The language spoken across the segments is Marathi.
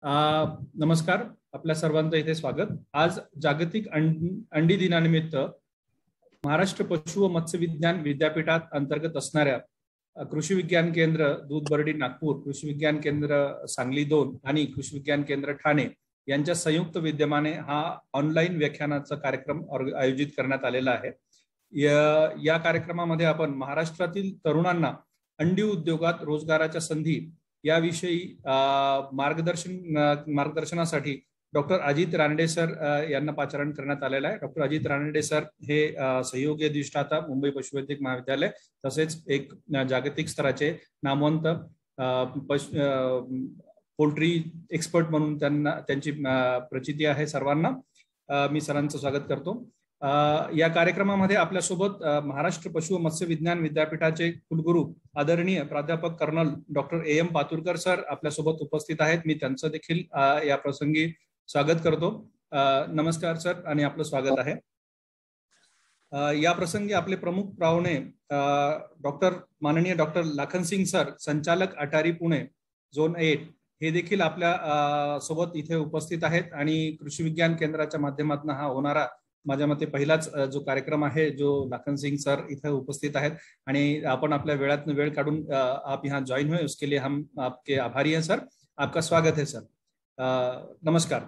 नमस्कार, आपल्या सर्वांचं इथे स्वागत। आज जागतिक अंडी दिनानिमित्त महाराष्ट्र पशु व मत्स्य विज्ञान विद्यापीठात अंतर्गत असणाऱ्या कृषी विज्ञान केंद्र दूध बर्डी नागपूर, कृषी विज्ञान केंद्र सांगली 2 आणि कृषी विज्ञान केंद्र ठाणे यांच्या संयुक्त विद्यमाने हा ऑनलाईन व्याख्यानाचा कार्यक्रम आयोजित करण्यात आलेला आहे। या कार्यक्रमामध्ये आपण महाराष्ट्रातील तरुणांना अंडी उद्योगात रोजगाराच्या संधी याविषयी मार्गदर्शनासाठी डॉक्टर अजित रानडे सर यांना पाचारण करण्यात आलेला आहे। डॉक्टर अजित रानडे सर हे सहयोगी अधिष्ठाता मुंबई पशुवैद्यक महाविद्यालय तसेच एक जागतिक स्तराचे नामवंत पोल्ट्री एक्सपर्ट म्हणून त्यांची प्रचिती आहे सर्वांना। मी सरांचं स्वागत करतो। या कार्यक्रमामध्ये आपल्यासोबत महाराष्ट्र पशु व मत्स्य विज्ञान विद्यापीठाचे कुलगुरू आदरणीय प्राध्यापक colonel doctor AM Paturkar sir आपल्यासोबत उपस्थित आहेत। मी त्यांचं देखील या प्रसंगी स्वागत करतो। नमस्कार सर आणि आपलं स्वागत आहे। या प्रसंगी आपले प्रमुख पाहुणे माननीय डॉक्टर लाखन सिंग सर, संचालक अटारी पुणे झोन 8 हे देखील आपल्या सोबत इथे उपस्थित आहेत आणि कृषी विज्ञान केंद्राच्या माध्यमातून हा होणारा माझ्या मते पहिलाच जो कार्यक्रम आहे जो लाखन सिंह सर इथे उपस्थित आहेत आणि आपण आपल्या वेळातून वेळ काढून आप यहाँ ज्वाइन हुए उसके लिए हम आपके आभारी हैं सर। आपका स्वागत है सर। नमस्कार।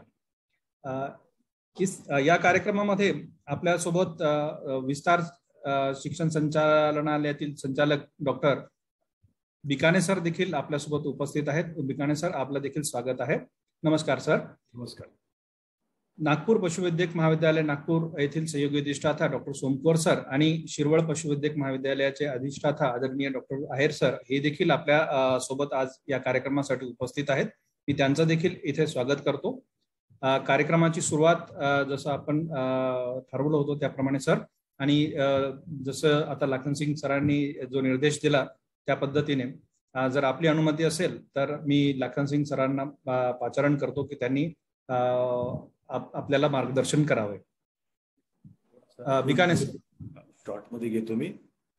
या कार्यक्रमामध्ये आपल्यासोबत विस्तार शिक्षण संचालनालयातील संचालक डॉक्टर बिकाने सर देखील आपल्यासोबत उपस्थित आहेत। बिकाने सर, आपलं देखील स्वागत आहे। नमस्कार सर। नमस्कार। नागपूर पशुवैद्यक महाविद्यालय नागपूर येथील सहयोगी अधिष्ठाता डॉक्टर सोमकोर सर आणि शिरवळ पशुवैद्यक महाविद्यालयाचे अधिष्ठाता आदरणीय डॉक्टर आहेर सर हे देखील आपल्या सोबत आज या कार्यक्रमासाठी उपस्थित आहेत। मी त्यांचं देखील इथे स्वागत करतो। कार्यक्रमाची सुरुवात जसं आपण ठरवलं होतं त्याप्रमाणे सर आणि जसं आता लाखन सिंग सरांनी जो निर्देश दिला त्या पद्धतीने जर आपली अनुमती असेल तर मी लाखन सिंग सरांना पाचारण करतो की त्यांनी आपल्याला मार्गदर्शन करावे। बिकाने स्टार्ट मध्ये घेतो मी।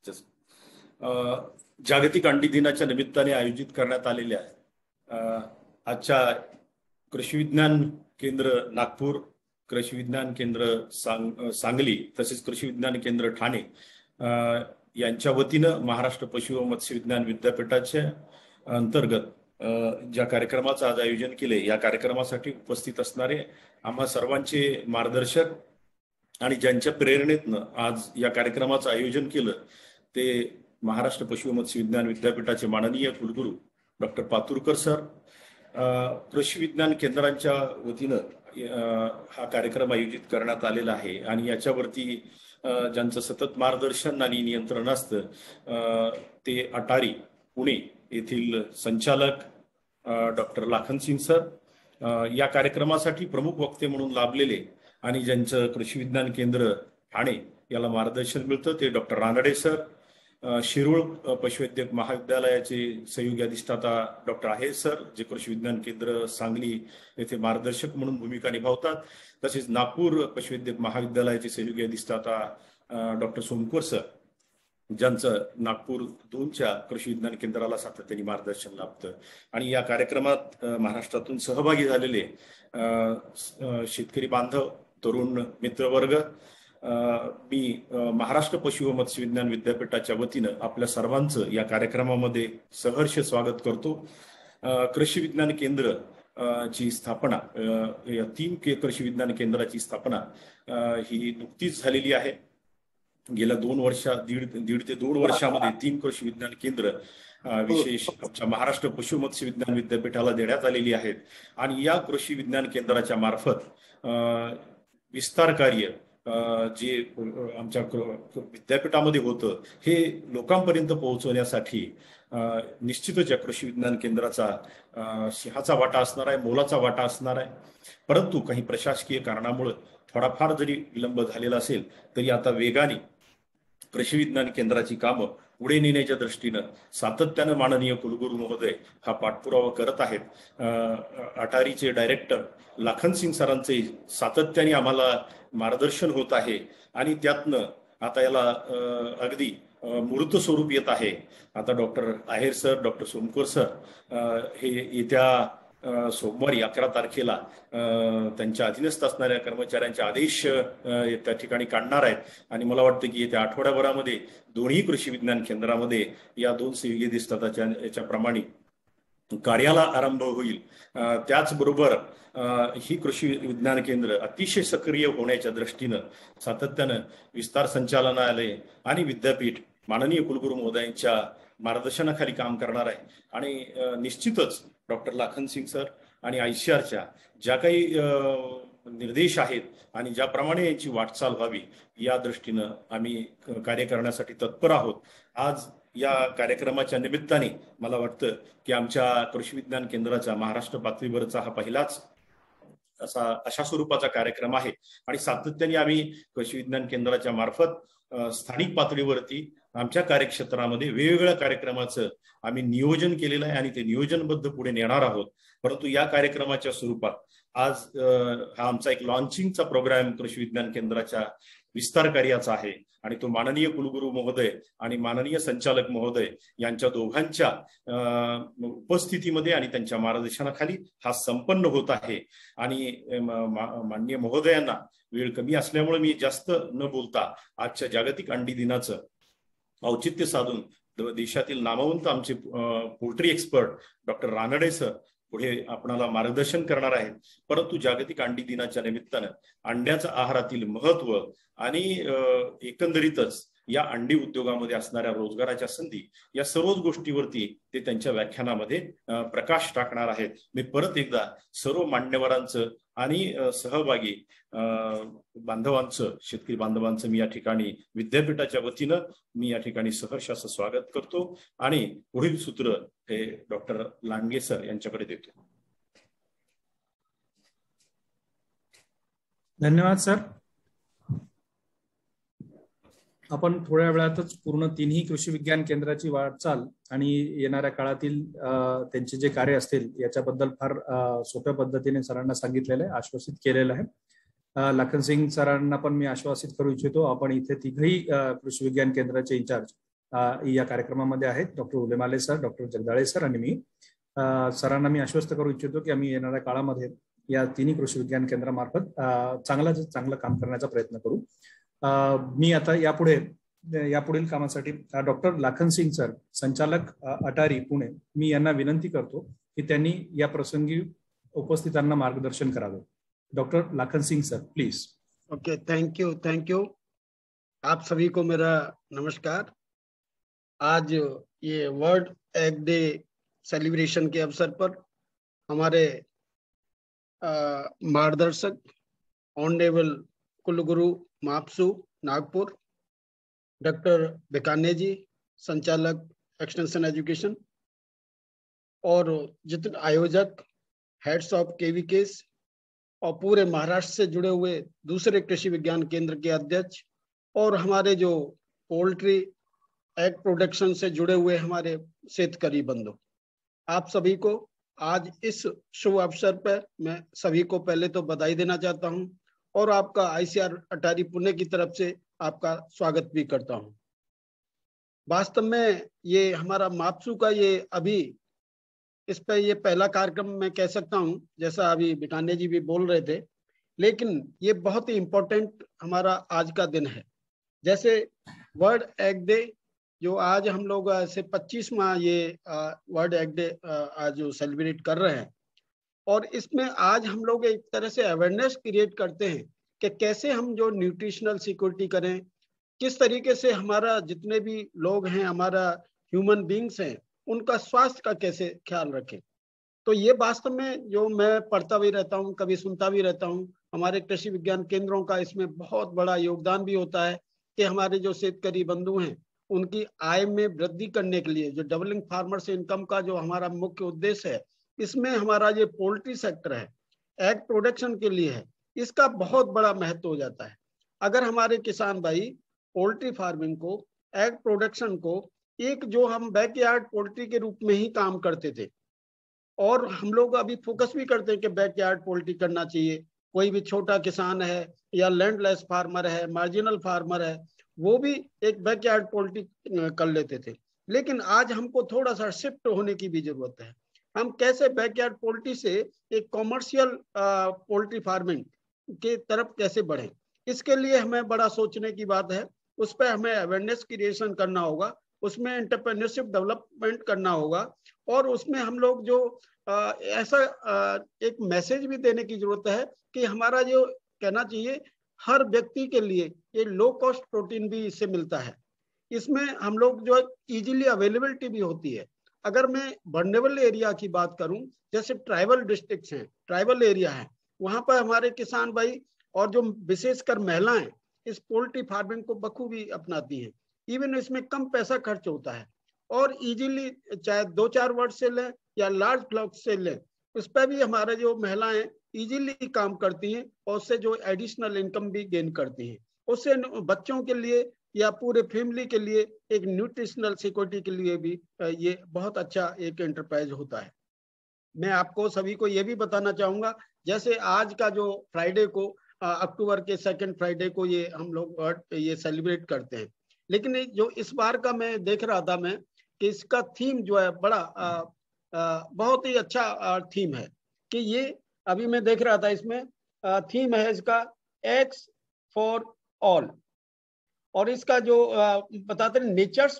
जागतिक अंडी दिनाच्या निमित्ताने आयोजित करण्यात आलेल्या आजच्या कृषी विज्ञान केंद्र नागपूर, कृषी विज्ञान केंद्र सांगली तसेच कृषी विज्ञान केंद्र ठाणे यांच्या वतीनं महाराष्ट्र पशु व मत्स्य विज्ञान विद्यापीठाच्या अंतर्गत ज्या कार्यक्रमाचं आज आयोजन केले या कार्यक्रमासाठी उपस्थित असणारे आम्हा सर्वांचे मार्गदर्शक आणि ज्यांच्या प्रेरणेतनं आज या कार्यक्रमाचं आयोजन केलं ते महाराष्ट्र पशु व मत्स्य विज्ञान विद्यापीठाचे माननीय कुलगुरू डॉक्टर पातुरकर सर, कृषी विज्ञान केंद्रांच्या वतीनं हा कार्यक्रम आयोजित करण्यात आलेला आहे आणि याच्यावरती ज्यांचं सतत मार्गदर्शन आणि नियंत्रण असतं ते अटारी पुणे येथील संचालक डॉक्टर लाखन सिंग सर, या कार्यक्रमासाठी प्रमुख वक्ते म्हणून लाभलेले आणि ज्यांचं कृषी विज्ञान केंद्र ठाणे याला मार्गदर्शन मिळतं ते डॉक्टर रानडे सर, शिरोळ पशुवैद्यक महाविद्यालयाचे सहयोगी अधिष्ठाता डॉक्टर आहेर सर जे कृषी विज्ञान केंद्र सांगली येथे मार्गदर्शक म्हणून भूमिका निभावतात, तसेच नागपूर पशुवैद्यक महाविद्यालयाचे सहयोगी अधिष्ठाता डॉक्टर सोमकोर सर ज्यांचं नागपूर 2च्या कृषी विज्ञान केंद्राला सातत्याने मार्गदर्शन लाभतं आणि या कार्यक्रमात महाराष्ट्रातून सहभागी झालेले शेतकरी बांधव, तरुण मित्रवर्ग, मी महाराष्ट्र पशु व मत्स्य विज्ञान विद्यापीठाच्या वतीनं आपल्या सर्वांचं या कार्यक्रमामध्ये सहर्ष स्वागत करतो। कृषी विज्ञान केंद्र ची स्थापना या 3 कृषी विज्ञान केंद्राची स्थापना ही नुकतीच झालेली आहे। गेल्या 1.5 ते 2 वर्षामध्ये 3 कृषी विज्ञान केंद्र विशेष आमच्या महाराष्ट्र पशु मत्स्य विज्ञान विद्यापीठाला देण्यात आलेली आहेत आणि या कृषी विज्ञान केंद्राच्या मार्फत विस्तार कार्य जे आमच्या विद्यापीठामध्ये होतं हे लोकांपर्यंत पोहोचवण्यासाठी निश्चितच या कृषी विज्ञान केंद्राचा सिंहाचा वाटा असणार आहे, मोलाचा वाटा असणार आहे। परंतु काही प्रशासकीय कारणामुळे थोडाफार जरी विलंब झालेला असेल तरी आता वेगाने कृषी विज्ञान केंद्राची कामं पुढे नेण्याच्या दृष्टीनं सातत्यानं माननीय कुलगुरू महोदय हा पाठपुरावा करत आहेत। अटारीचे डायरेक्टर लाखन सिंग सरांचे सातत्याने आम्हाला मार्गदर्शन होत आहे आणि त्यातनं आता याला अगदी मूर्त स्वरूप येत आहे। आता doctor Aher sir, doctor Somkor sir हे येत्या सोमवारी 11 तारखेला त्यांच्या अधीनस्थ असणाऱ्या कर्मचाऱ्यांचे आदेश त्या ठिकाणी काढणार आहेत आणि मला वाटतं की येत्या आठवड्याभरामध्ये दोन्ही कृषी विज्ञान केंद्रामध्ये या 2 सेविगे दिसताच्या याच्याप्रमाणे कार्याला आरंभ होईल. त्याचबरोबर ही कृषी विज्ञान केंद्र अतिशय सक्रिय होण्याच्या दृष्टीनं सातत्यानं विस्तार संचालनालय आणि विद्यापीठ माननीय कुलगुरू महोदयांच्या मार्गदर्शनाखाली काम करणार आहे आणि निश्चितच डॉक्टर लाखन सिंग सर आणि ICRच्या ज्या काही निर्देश आहेत आणि ज्याप्रमाणे यांची वाटचाल व्हावी या दृष्टीनं आम्ही कार्य करण्यासाठी तत्पर आहोत. आज या कार्यक्रमाच्या निमित्ताने मला वाटतं की आमच्या कृषी विज्ञान केंद्राचा महाराष्ट्र पातळीवरचा हा पहिलाच अशा स्वरूपाचा कार्यक्रम आहे आणि सातत्याने आम्ही कृषी विज्ञान केंद्राच्या मार्फत स्थानिक पातळीवरती आमच्या कार्यक्षेत्रामध्ये वेगवेगळ्या कार्यक्रमाचं आम्ही नियोजन केलेलं आहे आणि ते नियोजनबद्ध पुढे नेणार आहोत. परंतु या कार्यक्रमाच्या स्वरूपात आज हा आमचा एक लॉन्चिंगचा प्रोग्राम कृषी विज्ञान केंद्राच्या विस्तार कार्याचा आहे आणि तो माननीय कुलगुरू महोदय आणि माननीय संचालक महोदय यांच्या दोघांच्या उपस्थितीमध्ये आणि त्यांच्या मार्गदर्शनाखाली हा संपन्न होत आहे. आणि माननीय महोदयांना वेळ कमी असल्यामुळे मी जास्त न बोलता आजच्या जागतिक अंडी दिनाचं औचित्य साधून देशातील नामवंत आमचे poultry expert doctor Ranade sir पुढे आपणाला मार्गदर्शन करणार आहेत. परंतु जागतिक अंडी दिनाच्या निमित्तानं अंड्याच्या आहारातील महत्व आणि एकंदरीतच या अंडी उद्योगामध्ये असणाऱ्या रोजगाराच्या संधी या सर्वच गोष्टीवरती ते त्यांच्या व्याख्यानामध्ये प्रकाश टाकणार आहेत. मी परत एकदा सर्व मान्यवरांचं आणि सहभागी बांधवांचं शेतकरी बांधवांचं मी या ठिकाणी विद्यापीठाच्या वतीनं मी या ठिकाणी सहर्ष असं स्वागत करतो आणि पुढील सूत्र हे डॉक्टर लांडगे सर यांच्याकडे देतो. धन्यवाद सर. आपण थोड्या वेळातच पूर्ण तिन्ही कृषी विज्ञान केंद्राची वाटचाल आणि येणाऱ्या काळातील त्यांचे जे कार्य असतील याच्याबद्दल फार सोप्या पद्धतीने सरांना सांगितलेलं आहे, आश्वासित केलेलं आहे. लाखन सिंग सरांना पण मी आश्वासित करू इच्छितो, आपण इथे तिघही कृषी विज्ञान केंद्राचे इंचार्ज या कार्यक्रमामध्ये आहेत, doctor Ulemale sir, doctor Jagdale sir आणि मी. सरांना मी आश्वस्त करू इच्छितो की आम्ही येणाऱ्या काळामध्ये या तिन्ही कृषी विज्ञान केंद्रामार्फत चांगलं काम करण्याचा प्रयत्न करू. मी आता यापुढील कामासाठी डॉक्टर लाखन सिंग सर, संचालक अटारी पुणे, मी यांना विनंती करतो की त्यांनी या प्रसंगी उपस्थितांना मार्गदर्शन करावे. Doctor Lakhan Singh sir please. Okay, thank you. आप सभी को मेरा नमस्कार. आज ये वर्ल्ड एग डे सेलिब्रेशन के अवसर पर हमारे मार्गदर्शक ऑनरेबल कुलगुरु मापसू नागपुर, डॉक्टर बिकाने जी, संचालक एक्सटेंशन एजुकेशन, और जितने आयोजक, हेड्स ऑफ KVKs और पूरे महाराष्ट्र से जुड़े हुए दूसरे कृषि विज्ञान केंद्र के अध्यक्ष और हमारे जो पोल्ट्री एग प्रोडक्शन से जुड़े हुए हमारे शेतकरी बंधु, आप सभी को आज इस शुभ अवसर पर मैं सभी को पहले तो बधाई देना चाहता हूं और आपका ICR अटारी पुणे की तरफ से आपका स्वागत भी करता हूं. वास्तव में ये हमारा मापसू का ये अभी इस पर ये पहला कार्यक्रम मैं कह सकता हूं, जैसा अभी बिकाने जी भी बोल रहे थे, लेकिन ये बहुत ही इम्पोर्टेंट हमारा आज का दिन है. जैसे वर्ल्ड एग डे जो आज हम लोग ऐसे 25वां ये वर्ल्ड एग डे आज जो सेलिब्रेट कर रहे हैं, और इसमें आज हम लोग एक तरह से अवेयरनेस क्रिएट करते हैं कि कैसे हम जो न्यूट्रिशनल सिक्योरिटी करें, किस तरीके से हमारा जितने भी लोग हैं, हमारा ह्यूमन बींग्स हैं, उनका स्वास्थ्य का कैसे ख्याल रखें. तो ये वास्तव में जो मैं पढ़ता भी रहता हूँ, कभी सुनता भी रहता हूँ, हमारे कृषि विज्ञान केंद्रों का इसमें बहुत बड़ा योगदान भी होता है कि हमारे जो शेतकरी बंधु हैं उनकी आय में वृद्धि करने के लिए जो डबलिंग फार्मर्स इनकम का जो हमारा मुख्य उद्देश्य है, इसमें हमारा ये पोल्ट्री सेक्टर है, एग प्रोडक्शन के लिए है, इसका बहुत बड़ा महत्व हो जाता है. अगर हमारे किसान भाई पोल्ट्री फार्मिंग को, एग प्रोडक्शन को एक जो हम बैकयार्ड पोल्ट्री के रूप में ही काम करते थे, और हम लोग अभी फोकस भी करते हैं कि बैकयार्ड पोल्ट्री करना चाहिए. कोई भी छोटा किसान है या लैंडलेस फार्मर है, मार्जिनल फार्मर है, वो भी एक बैकयार्ड पोल्ट्री कर लेते थे. लेकिन आज हमको थोड़ा सा शिफ्ट होने की भी जरूरत है. हम कैसे बैकयार्ड पोल्ट्री से एक कॉमर्शियल पोल्ट्री फार्मिंग के तरफ कैसे बढ़े, इसके लिए हमें बड़ा सोचने की बात है। उस पर हमें अवेयरनेस क्रिएशन करना होगा, उसमें एंटरप्रेन्योरशिप डेवलपमेंट करना होगा, और उसमें हम लोग जो ऐसा एक मैसेज भी देने की जरूरत है कि हमारा जो कहना चाहिए हर व्यक्ति के लिए ये लो कॉस्ट प्रोटीन भी इससे मिलता है। इसमें हम लोग जो इजीली अवेलेबिलिटी भी होती है। अगर मैं वल्नरेबल एरिया की बात करूं, जैसे ट्राइबल डिस्ट्रिक्ट्स हैं, ट्राइबल एरिया है, वहां पर हमारे किसान भाई और जो विशेषकर महिलाएं इस पोल्ट्री फार्मिंग को बखूबी अपनाती हैं। इवन इसमें कम पैसा खर्च होता है और इजीली चाहे 2-4 वर्ड से लें या लार्ज फ्लॉक से लें, उस पर भी हमारे जो महिलाएं इजीली काम करती हैं और उससे जो एडिशनल इनकम भी गेन करती हैं। उससे बच्चों के लिए या पूरे फैमिली के लिए एक न्यूट्रिशनल सिक्योरिटी के लिए भी ये बहुत अच्छा एक एंटरप्राइज होता है। मैं आपको सभी को ये भी बताना चाहूंगा, जैसे आज का जो फ्राइडे को अक्टूबर के 2nd फ्राइडे को ये हम लोग ये सेलिब्रेट करते हैं, लेकिन जो इस बार का मैं देख रहा था मैं कि इसका थीम जो है बड़ा बहुत ही अच्छा थीम है कि ये अभी मैं देख रहा था इसमें थीम है इसका एग्स फॉर ऑल, और इसका जो बताते हैं नेचर्स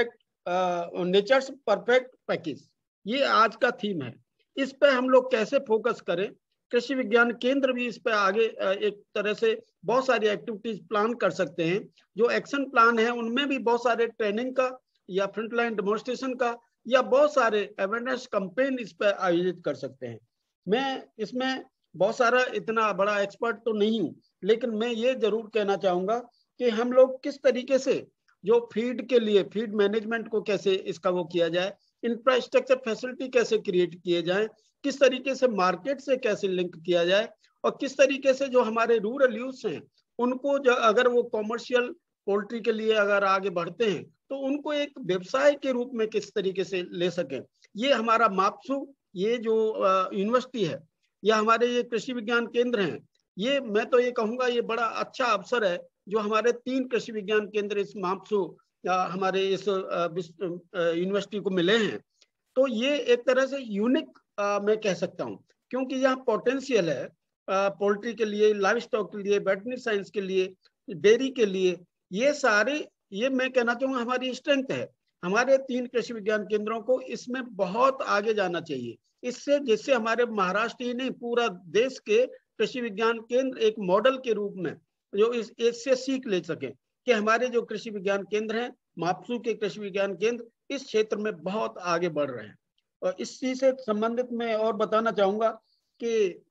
परफेक्ट पैकेज, ये आज का थीम है। इस पे हम लोग कैसे फोकस करें, कृषि विज्ञान केंद्र भी इस पे आगे एक तरह से बहुत सारी एक्टिविटीज प्लान कर सकते हैं। जो एक्शन प्लान है उनमें भी बहुत सारे ट्रेनिंग का या फ्रंटलाइन डेमोन्स्ट्रेशन का या बहुत सारे अवेयरनेस कैंपेन इस पे आयोजित कर सकते हैं। मैं इसमें बहुत सारा इतना बड़ा एक्सपर्ट तो नहीं हूँ, लेकिन मैं ये जरूर कहना चाहूंगा कि हम लोग किस तरीके से जो फीड के लिए फीड मैनेजमेंट को कैसे इसका वो किया जाए, इंफ्रास्ट्रक्चर फैसिलिटी कैसे क्रिएट किए जाए, किस तरीके से मार्केट से कैसे लिंक किया जाए, और किस तरीके से जो हमारे रूरल यूथ हैं उनको जो अगर वो कॉमर्शियल पोल्ट्री के लिए अगर आगे बढ़ते हैं तो उनको एक व्यवसाय के रूप में किस तरीके से ले सकें। ये हमारा माप्सू ये जो यूनिवर्सिटी है या हमारे ये कृषि विज्ञान केंद्र हैं, ये मैं तो ये कहूँगा ये बड़ा अच्छा अवसर है जो हमारे 3 कृषि विज्ञान केंद्र इस माप्सू हमारे इस यूनिवर्सिटी को मिले हैं। तो ये एक तरह से यूनिक मैं कह सकता हूँ, क्योंकि यहाँ पोटेंशियल है पोल्ट्री के लिए, लाइव स्टॉक के लिए, वेटरनरी साइंस के लिए, डेयरी के लिए, ये सारे ये मैं कहना चाहूँगा हमारी स्ट्रेंथ है। हमारे 3 कृषि विज्ञान केंद्रों को इसमें बहुत आगे जाना चाहिए, इससे जिससे हमारे महाराष्ट्र ही नहीं पूरा देश के कृषि विज्ञान केंद्र एक मॉडल के रूप में जो इससे सीख ले सके कि हमारे जो कृषि विज्ञान केंद्र हैं, माप्सू के कृषि विज्ञान केंद्र इस क्षेत्र में बहुत आगे बढ़ रहे हैं। और इस चीज से संबंधित मैं और बताना चाहूंगा कि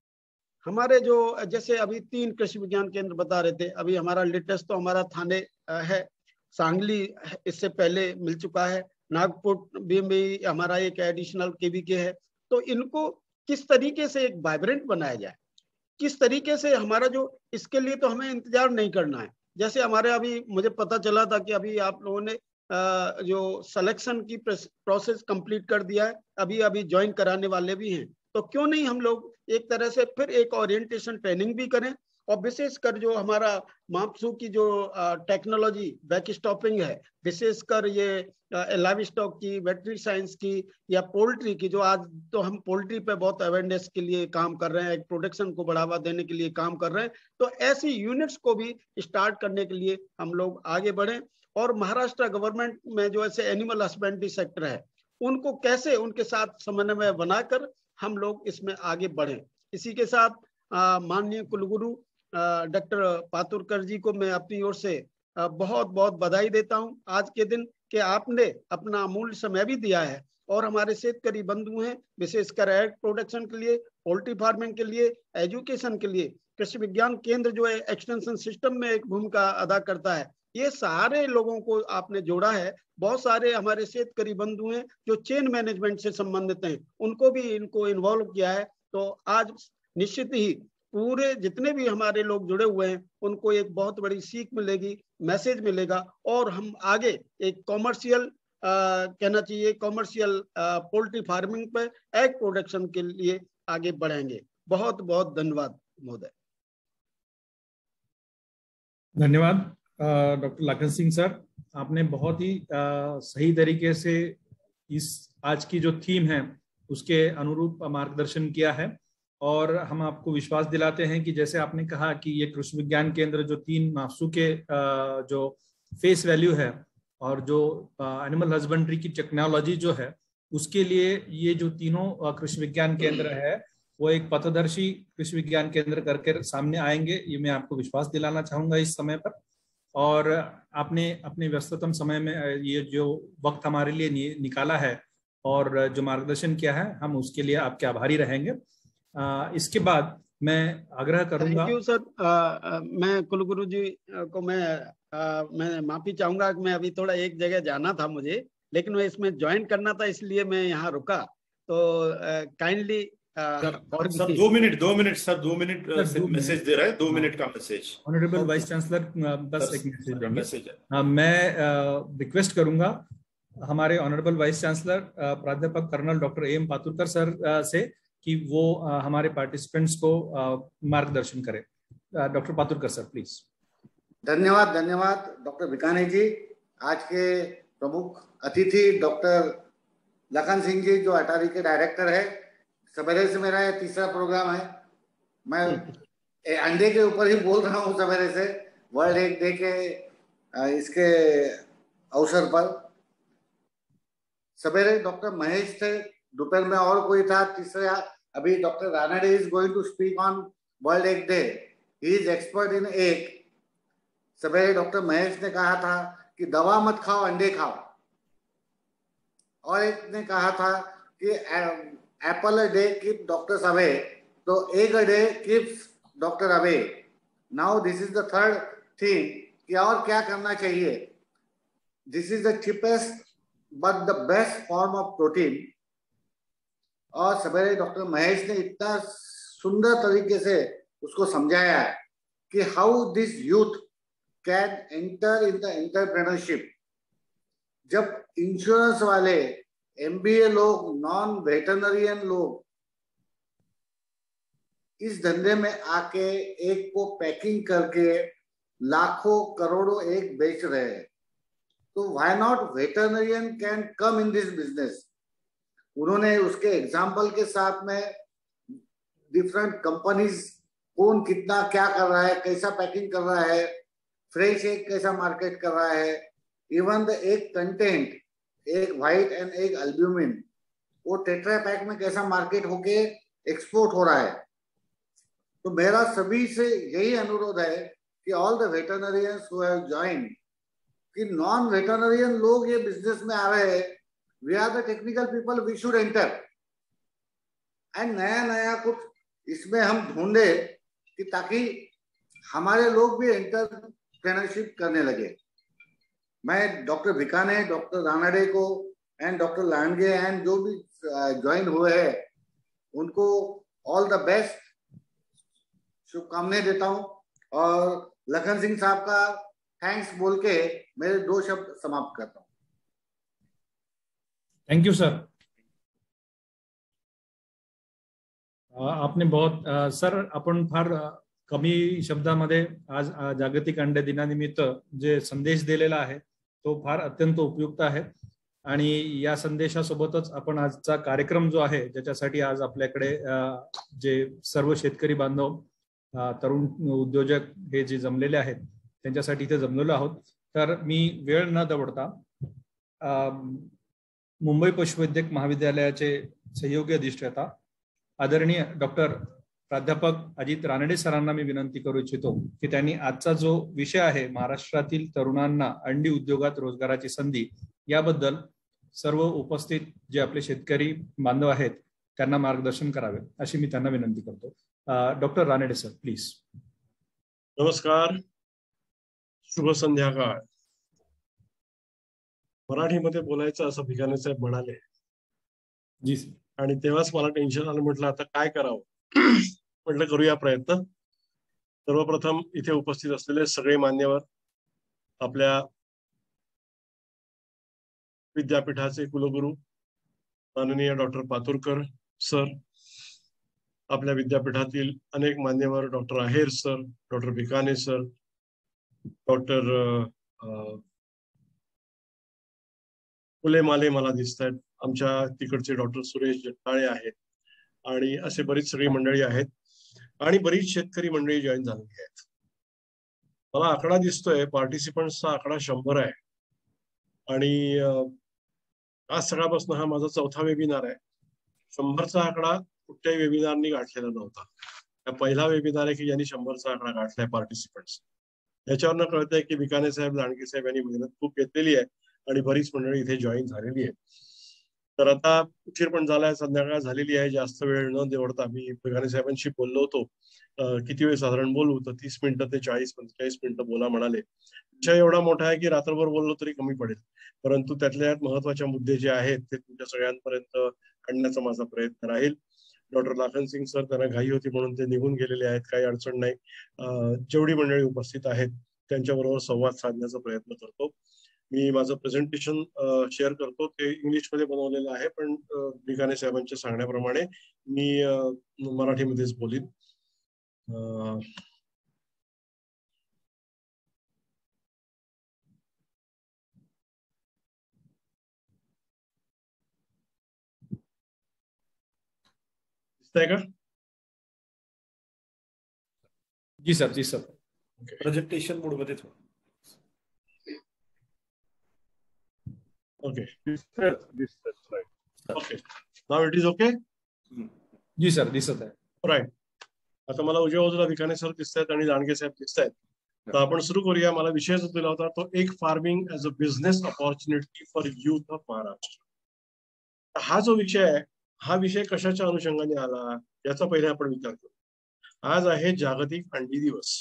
हमारे जो जैसे अभी 3 कृषि विज्ञान केंद्र बता रहे थे, अभी हमारा लेटेस्ट तो हमारा थाने है, सांगली इससे पहले मिल चुका है, नागपुर भी हमारा एक एडिशनल केवीके है। तो इनको किस तरीके से एक वाइब्रेंट बनाया जाए, किस तरीके से हमारा जो इसके लिए तो हमें इंतजार नहीं करना है। जैसे हमारे अभी मुझे पता चला था कि अभी आप लोगों ने जो सिलेक्शन की प्रोसेस कंप्लीट कर दिया है, अभी ज्वाइन कराने वाले भी हैं, तो क्यों नहीं हम लोग एक तरह से फिर एक ओरिएंटेशन ट्रेनिंग भी करें। और विशेषकर जो हमारा माप्सू की जो टेक्नोलॉजी बैक स्टॉपिंग है, विशेषकर ये लाइव स्टॉक की, वेटरनरी साइंस की या पोल्ट्री की, जो आज तो हम पोल्ट्री पे बहुत अवेयरनेस के लिए काम कर रहे हैं, एक प्रोडक्शन को बढ़ावा देने के लिए काम कर रहे हैं, तो ऐसी यूनिट्स को भी स्टार्ट करने के लिए हम लोग आगे बढ़ें। और महाराष्ट्र गवर्नमेंट में जो ऐसे एनिमल हस्बेंड्री सेक्टर है उनको कैसे उनके साथ समन्वय बनाकर हम लोग इसमें आगे बढ़ें। इसी के साथ माननीय कुलगुरु डॉक्टर पातुरकर जी को मैं अपनी ओर से बहुत बहुत बधाई देता हूं आज के दिन कि आपने अपना अमूल्य समय भी दिया है और हमारे शेतकरी बंधु हैं, विशेषकर एग प्रोडक्शन के लिए, पोल्ट्री फार्मिंग के लिए, एजुकेशन के लिए कृषि विज्ञान केंद्र जो है एक्सटेंशन सिस्टम में एक भूमिका अदा करता है, ये सारे लोगों को आपने जोड़ा है। बहुत सारे हमारे शेतकरी बंधु हैं जो चेन मैनेजमेंट से संबंधित हैं, उनको भी इनको इन्वॉल्व किया है। तो आज निश्चित ही पूरे जितने भी हमारे लोग जुड़े हुए हैं उनको एक बहुत बड़ी सीख मिलेगी, मैसेज मिलेगा, और हम आगे एक कॉमर्शियल कहना चाहिए कॉमर्शियल पोल्ट्री फार्मिंग पे एग प्रोडक्शन के लिए आगे बढ़ेंगे। बहुत बहुत धन्यवाद महोदय। धन्यवाद डॉक्टर लाखन सिंह सर, आपने बहुत ही सही तरीके से इस आज की जो थीम है उसके अनुरूप मार्गदर्शन किया है। और हम आपको विश्वास दिलाते हैं कि जैसे आपने कहा कि ये कृषि विज्ञान केंद्र जो 3 माफसू के जो फेस वैल्यू है और जो एनिमल हस्बेंड्री की टेक्नोलॉजी जो है, उसके लिए ये जो तीनों कृषि विज्ञान केंद्र है वो एक पथदर्शी कृषि विज्ञान केंद्र करके सामने आएंगे, ये मैं आपको विश्वास दिलाना चाहूंगा इस समय पर। और आपने अपने व्यस्ततम समय में ये जो वक्त हमारे लिए निकाला है और जो मार्गदर्शन किया है, हम उसके लिए आपके आभारी रहेंगे। इसके बाद मैं आग्रह करूंगा। Thank you sir. मैं कुलगुरु जी को मैं माफी चाहूंगा कि मैं अभी थोड़ा एक जगह जाना था मुझे, लेकिन मैं इसमें ज्वाइन करना था, इसलिए मैं यहाँ रुका। तो kindly sir 2 minute sir 2 minute message दे रहा है, 2 मिनट का मैसेज। ऑनरेबल वाइस चांसलर बस एक मैसेज मैसेज मैं रिक्वेस्ट करूंगा हमारे ऑनरेबल वाइस चांसलर प्राध्यापक colonel doctor M Paturkar sir से कि वो हमारे पार्टिसिपेंट्स को मार्गदर्शन करें। Doctor Paturkar sir please. धन्यवाद डॉक्टर भिकानी जी। आज के प्रमुख अतिथि डॉक्टर लखन सिंह जी जो अटारी के डायरेक्टर है। सवेरे से मेरा ये तीसरा प्रोग्राम है, मैं अंडे के ऊपर ही बोल रहा हूँ सवेरे से, वर्ल्ड एग डे के इसके अवसर पर। सवेरे डॉक्टर महेश थे, दोपहर में और कोई था, तीसरा अभी doctor Ranade is going to speak on world egg day. He is expert in egg. सवेरे डॉक्टर महेश ने कहा था कि दवा मत खाओ, अंडे खाओ। और एक ने कहा था कि apple a day keep doctors away, तो egg a day keeps doctor away. Now this is the third thing कि और क्या करना चाहिए। This is the cheapest but the best form of protein. और सवेरे डॉक्टर महेश ने इतना सुंदर तरीके से उसको समझाया है कि how this youth can enter in the entrepreneurship. जब इंश्योरेंस वाले, एमबीए लोग, नॉन वेटरनरियन लोग इस धंधे में आके एक को पैकिंग करके लाखों करोड़ों एक बेच रहे हैं, तो why not veterinarian can come in this business. उन्होंने उसके एग्जाम्पल के साथ में डिफरेंट कंपनीज कौन कितना क्या कर रहा है, कैसा पैकिंग कर रहा है, फ्रेश एग कैसा मार्केट कर रहा है, even the egg content, egg white and egg albumin, वो टेट्रा पैक में कैसा मार्केट होके एक्सपोर्ट हो रहा है। तो मेरा सभी से यही अनुरोध है कि all the veterinarians who have joined, कि नॉन वेटरनरियन लोग ये बिजनेस में आ रहे हैं, we are the technical people, we should enter and नया कुछ इसमें हम ढूंढे कि ताकि हमारे लोग भी एंटरप्रेन्योरशिप करने लगे। मैं डॉक्टर भिकाने, डॉक्टर रानाडे को एंड डॉक्टर लांडगे एंड जो भी ज्वाइन हुए हैं उनको ऑल द बेस्ट शुभकामनाएं देता हूं। और लखन सिंह साहब का थैंक्स बोल के मेरे 2 शब्द समाप्त करता हूं। Thank you sir. आपने बहुत सर, आपण फार कमी शब्दामध्ये आज जागतिक अंडे दिनानिमित्त जे संदेश दिलेला आहे तो फार अत्यंत उपयुक्त आहे। आणि या संदेशासोबतच आपण आजचा कार्यक्रम जो आहे, ज्याच्यासाठी आज आपल्याकडे जे सर्व शेतकरी बांधव, तरुण उद्योजक हे जे जमलेले आहेत त्यांच्यासाठी इथे जमलेलो आहोत। तर मी वेळ न दवडता मुंबई पशुवैद्यक महाविद्यालयाचे सहयोगी अधिष्ठाता आदरणीय डॉक्टर प्राध्यापक अजित रानडे सरांना मी विनंती करू इच्छितो की त्यांनी आजचा जो विषय आहे महाराष्ट्रातील तरुणांना अंडी उद्योगात रोजगाराची संधी, याबद्दल सर्व उपस्थित जे आपले शेतकरी बांधव आहेत त्यांना मार्गदर्शन करावे अशी मी त्यांना विनंती करतो। Doctor Ranade sir please. नमस्कार, शुभ संध्याकाळ। मराठीमध्ये बोलायचं असं भिकाणे साहेब म्हणाले जी सर। आणि तेव्हाच मला टेन्शन आलं, म्हटलं आता काय करावं। म्हटलं करूया प्रयत्न। सर्वप्रथम इथे उपस्थित असलेले सगळे मान्यवर, आपल्या विद्यापीठाचे कुलगुरू माननीय डॉक्टर पातुरकर सर, आपल्या विद्यापीठातील अनेक मान्यवर, doctor Aher sir, doctor Bhikane sir, doctor Phule Male मला दिसत आहेत, आमच्या तिकडचे डॉक्टर सुरेश जगताळे आहेत आणि असे बरीच सगळी मंडळी आहेत आणि बरीच शेतकरी मंडळी जॉईन झालेली आहेत. मला आकडा दिसतोय पार्टिसिपंट्सचा आकडा 100 आहे आणि आज सकाळपासून हा माझा 4था वेबिनार आहे. 100चा आकडा कुठल्याही वेबिनारनी गाठलेला नव्हता. हा पहिला वेबिनार आहे की ज्यांनी 100चा आकडा गाठलाय पार्टिसिपंट्स. याच्यावरनं कळतंय की बिकाने साहेब, लांडगे साहेब यांनी मेहनत खूप घेतलेली आहे आणि बरीच मंडळी इथे जॉईन झालेली आहे. तर आता उशीर पण झालाय, संध्याकाळ झालेली आहे. जास्त वेळ न देवडता मी बिकाने साहेबांशी बोललो होतो किती वेळ साधारण बोलू, तर 30 मिनिटं ते 40-45 मिनिटं बोला म्हणाले. विषय एवढा मोठा आहे की रात्रभर बोललो तरी कमी पडेल, परंतु त्यातल्या महत्वाचे मुद्दे जे आहेत ते तुमच्या सगळ्यांपर्यंत आणण्याचा माझा प्रयत्न राहील. डॉक्टर लाखन सिंग सर, त्यांना घाई होती म्हणून ते निघून गेलेले आहेत, काही अडचण नाही. जेवढी मंडळी उपस्थित आहेत त्यांच्याबरोबर संवाद साधण्याचा प्रयत्न करतो. मी माझं प्रेझेंटेशन शेअर करतो, ते इंग्लिशमध्ये बनवलेलं आहे, पण बिकाने साहेबांच्या सांगण्याप्रमाणे मी मराठीमध्येच बोलीन. दिसतंय का? जी सर, जी सर. प्रेझेंटेशन मोड मध्ये. Okay, okay, now it is okay. जी सर, दिसत आहे. राईट. आता मला उजव्या बाजूला बिकाने सर दिसत आहेत आणि लांडगे साहेब दिसत आहेत. तर आपण सुरू करूया. मला विषय जो दिला होता तो एक farming as a business opportunity for youth of Maharashtra. हा जो विषय आहे, हा विषय कशाच्या अनुषंगाने आला याचा पहिले आपण विचार करू. आज आहे जागतिक अंडी दिवस.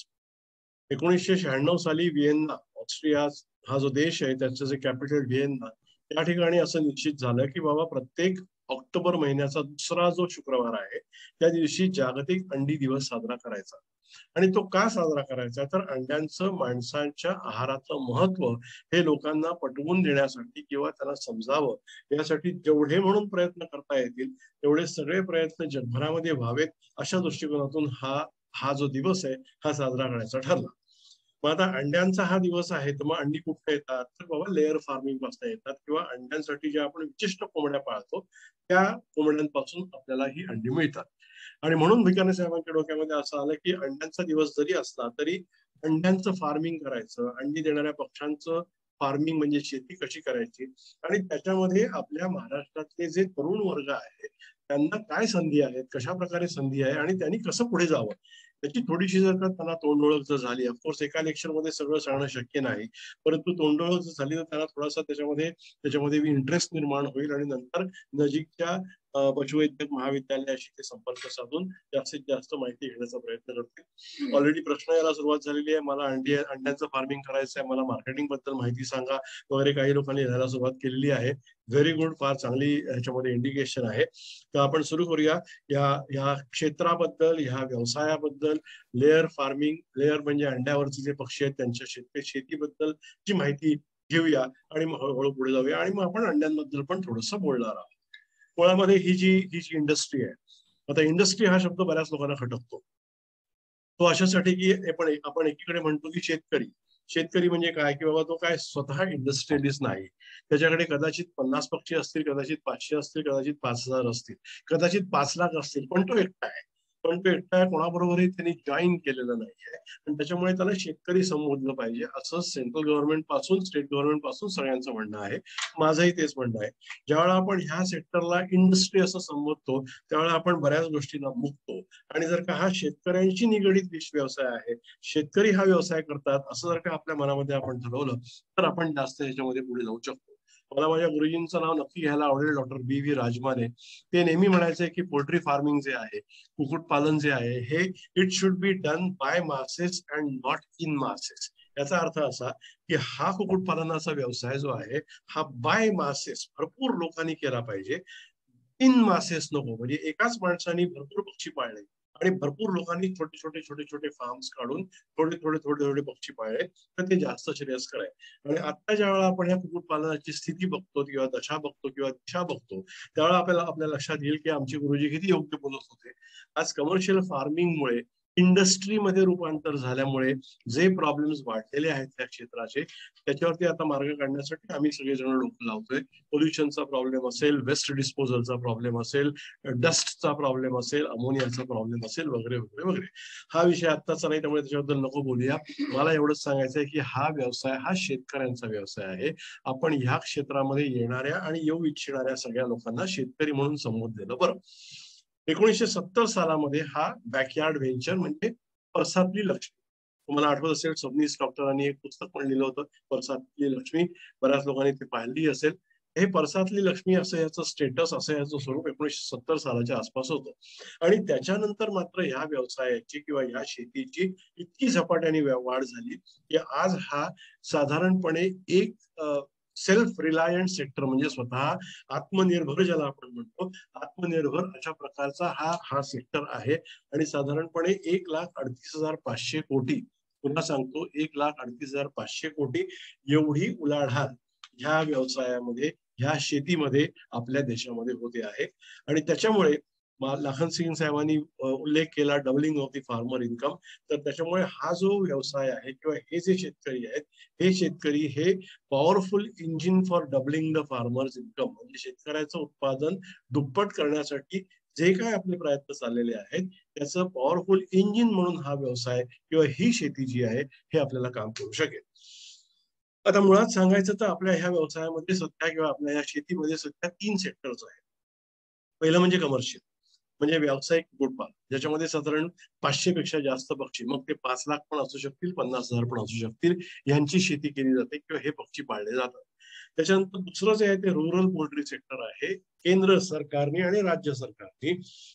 1996 साली व्हिएन्ना, ऑस्ट्रिया हा जो देश आहे त्याचं जे कॅपिटल व्हिएन्ना, त्या ठिकाणी असं निश्चित झालं की बाबा प्रत्येक ऑक्टोबर महिन्याचा दुसरा जो शुक्रवार आहे त्या दिवशी जागतिक अंडी दिवस साजरा करायचा. आणि तो का साजरा करायचा, तर अंड्यांचं माणसांच्या आहारातलं महत्व हे लोकांना पटवून देण्यासाठी किंवा त्यांना समजावं यासाठी जेवढे म्हणून प्रयत्न करता येतील तेवढे सगळे प्रयत्न जगभरामध्ये व्हावेत अशा दृष्टिकोनातून हा जो दिवस आहे हा साजरा करायचा ठरला. मग आता अंड्यांचा हा दिवस आहे, तर मग अंडी कुठे येतात, तर बाबा लेअर फार्मिंग पासून येतात किंवा अंड्यांसाठी ज्या आपण विशिष्ट कोंबड्या पाळतो त्या कोंबड्यांपासून आपल्याला ही अंडी मिळतात. आणि म्हणून बिकाने साहेबांच्या डोक्यामध्ये असं आलं की अंड्यांचा दिवस जरी असला तरी अंड्यांचं फार्मिंग करायचं, अंडी देणाऱ्या पक्ष्यांचं फार्मिंग म्हणजे शेती कशी करायची आणि त्याच्यामध्ये आपल्या महाराष्ट्रातले जे तरुण वर्ग आहे त्यांना काय संधी आहेत, कशा प्रकारे संधी आहे आणि त्यांनी कसं पुढे जावं त्याची थोडीशी जर का त्यांना तोंडओळख जर झाली, ऑफकोर्स एका लेक्चर मध्ये सगळं सांगणं शक्य नाही, परंतु तोंडओळख जर झाली तर त्यांना थोडासा त्याच्यामध्ये इंटरेस्ट निर्माण होईल आणि नंतर नजीकच्या पशुवैद्यक महाविद्यालयाशी ते संपर्क साधून जास्तीत जास्त माहिती घेण्याचा प्रयत्न करतील. ऑलरेडी प्रश्न यायला सुरुवात झालेली आहे, मला अंड्यांचं फार्मिंग करायचं आहे, मला मार्केटिंग बद्दल माहिती सांगा वगैरे काही लोकांनी लिहायला सुरुवात केलेली आहे. व्हेरी गुड, फार चांगली ह्याच्यामध्ये इंडिकेशन आहे. तर आपण सुरू करूया या क्षेत्राबद्दल, ह्या व्यवसायाबद्दल, लेअर फार्मिंग, लेअर म्हणजे अंड्यावरचे जे पक्षी आहेत त्यांच्या शेतीबद्दलची माहिती घेऊया आणि मग हळूहळू पुढे जाऊया आणि मग आपण अंड्यांबद्दल पण थोडंसं बोलणार आहोत. मुळामध्ये ही जी इंडस्ट्री आहे, आता इंडस्ट्री हा शब्द बऱ्याच लोकांना खटकतो. तो अशासाठी की आपण एकीकडे म्हणतो की शेतकरी म्हणजे काय, की बाबा तो काय स्वतः इंडस्ट्रियलिस्ट नाही, त्याच्याकडे कदाचित 50 पक्षी असतील, कदाचित 500 असतील, कदाचित 5000 असतील, कदाचित 5 लाख असतील, पण तो एकटा आहे. कोणाबरोबरही त्यांनी जॉईन केलेलं नाहीये आणि त्याच्यामुळे त्याला शेतकरी संबोधलं पाहिजे असं सेंट्रल गव्हर्नमेंट पासून, स्टेट गव्हर्नमेंट पासून सगळ्यांचं म्हणणं आहे. माझंही तेच म्हणणं आहे. ज्यावेळेला आपण ह्या सेक्टरला इंडस्ट्री असं संबोधतो त्यावेळेला आपण बऱ्याच गोष्टींना मुकतो आणि जर का हा शेतकऱ्यांशी निगडीत व्यवसाय आहे, शेतकरी हा व्यवसाय करतात असं जर का आपल्या मनामध्ये आपण ठरवलं तर आपण जास्त ह्याच्यामध्ये पुढे जाऊ शकतो. मला माझ्या गुरुजींचं नाव नक्की घ्यायला आवडेल, डॉक्टर B.V. राजमाने. ते नेहमी म्हणायचे की पोल्ट्री फार्मिंग जे आहे, कुक्कुटपालन जे आहे, हे it should be done by masses and not in masses. याचा अर्थ असा की हा कुक्कुटपालनाचा व्यवसाय जो आहे हा बाय मासेस, भरपूर लोकांनी केला पाहिजे, इन मासेस नको. म्हणजे एकाच माणसाने भरपूर पक्षी पाळले आणि भरपूर लोकांनी छोटे फार्म्स काढून थोडे पक्षी पाळले तर ते जास्त श्रेयस्कर आहे. आणि आता ज्या वेळेला आपण या कुक्कुटपालनाची स्थिती बघतो किंवा दशा बघतो किंवा दिशा बघतो त्यावेळेला आपल्या लक्षात येईल की आमचे गुरुजी किती योग्य बोलत होते. आज कमर्शियल फार्मिंगमुळे इंडस्ट्रीमध्ये रूपांतर झाल्यामुळे जे प्रॉब्लेम्स वाढलेले आहेत त्या क्षेत्राचे, त्याच्यावरती आता मार्ग काढण्यासाठी आम्ही सगळेजण डोकं लावतोय. पोल्युशनचा प्रॉब्लेम असेल, वेस्ट डिस्पोजलचा प्रॉब्लेम असेल, डस्टचा प्रॉब्लेम असेल, अमोनियाचा प्रॉब्लेम असेल, वगैरे वगैरे वगैरे. हा विषय आत्ताचा नाही, त्यामुळे त्याच्याबद्दल नको बोलूया. मला एवढंच सांगायचं आहे की हा व्यवसाय हा शेतकऱ्यांचा व्यवसाय आहे. आपण ह्या क्षेत्रामध्ये येणाऱ्या आणि येऊ इच्छिणाऱ्या सगळ्या लोकांना शेतकरी म्हणून संबोधलेलं बरं. 1970 सालामध्ये हा बॅकयार्ड व्हेंचर म्हणजे परसातली लक्ष्मी, तुम्हाला आठवत असेल सबनीस डॉक्टरांनी एक पुस्तक पण लिहिलं होतं परसातली लक्ष्मी, बऱ्याच लोकांनी ते पाहिली असेल. हे परसातली लक्ष्मी असं याचं स्टेटस, असं याचं स्वरूप 1970 सालाच्या आसपास होतं. आणि त्याच्यानंतर मात्र ह्या व्यवसायाची किंवा ह्या शेतीची इतकी झपाट्याने वाढ झाली की आज हा साधारणपणे एक सेल्फ रिलायंट सेक्टर, म्हणजे स्वतः आत्मनिर्भर ज्याला आपण म्हणतो, आत्मनिर्भर अशा प्रकारचा हा सेक्टर आहे. आणि साधारणपणे 1,38,500 कोटी, पुन्हा सांगतो 1,38,500 कोटी एवढी उलाढाल ह्या व्यवसायामध्ये, ह्या शेतीमध्ये आपल्या देशामध्ये होते आहे. आणि त्याच्यामुळे लाखन सिंग साहेबांनी उल्लेख केला doubling of the farmer income, तर त्याच्यामुळे हा जो व्यवसाय आहे किंवा हे जे शेतकरी आहेत, हे शेतकरी हे powerful engine for doubling the farmers income, म्हणजे शेतकऱ्याचं उत्पादन दुप्पट करण्यासाठी जे काय आपले प्रयत्न चाललेले आहेत त्याचं पॉवरफुल इंजिन म्हणून हा व्यवसाय किंवा ही शेती जी आहे हे आपल्याला काम करू शकेल. आता मुळात सांगायचं तर आपल्या ह्या व्यवसायामध्ये सध्या किंवा आपल्या ह्या शेतीमध्ये सध्या 3 सेक्टर्स आहेत. पहिलं म्हणजे कमर्शियल, म्हणजे व्यावसायिक कुक्कुटपालन, ज्याच्यामध्ये साधारण 500 पेक्षा जास्त पक्षी, मग ते 5 लाख पण असू शकतील, 50,000 पण असू शकतील, यांची शेती केली जाते किंवा हे पक्षी पाळले जातात. त्याच्यानंतर दुसरं जे आहे ते रुरल पोल्ट्री सेक्टर आहे. केंद्र सरकारने आणि राज्य सरकारने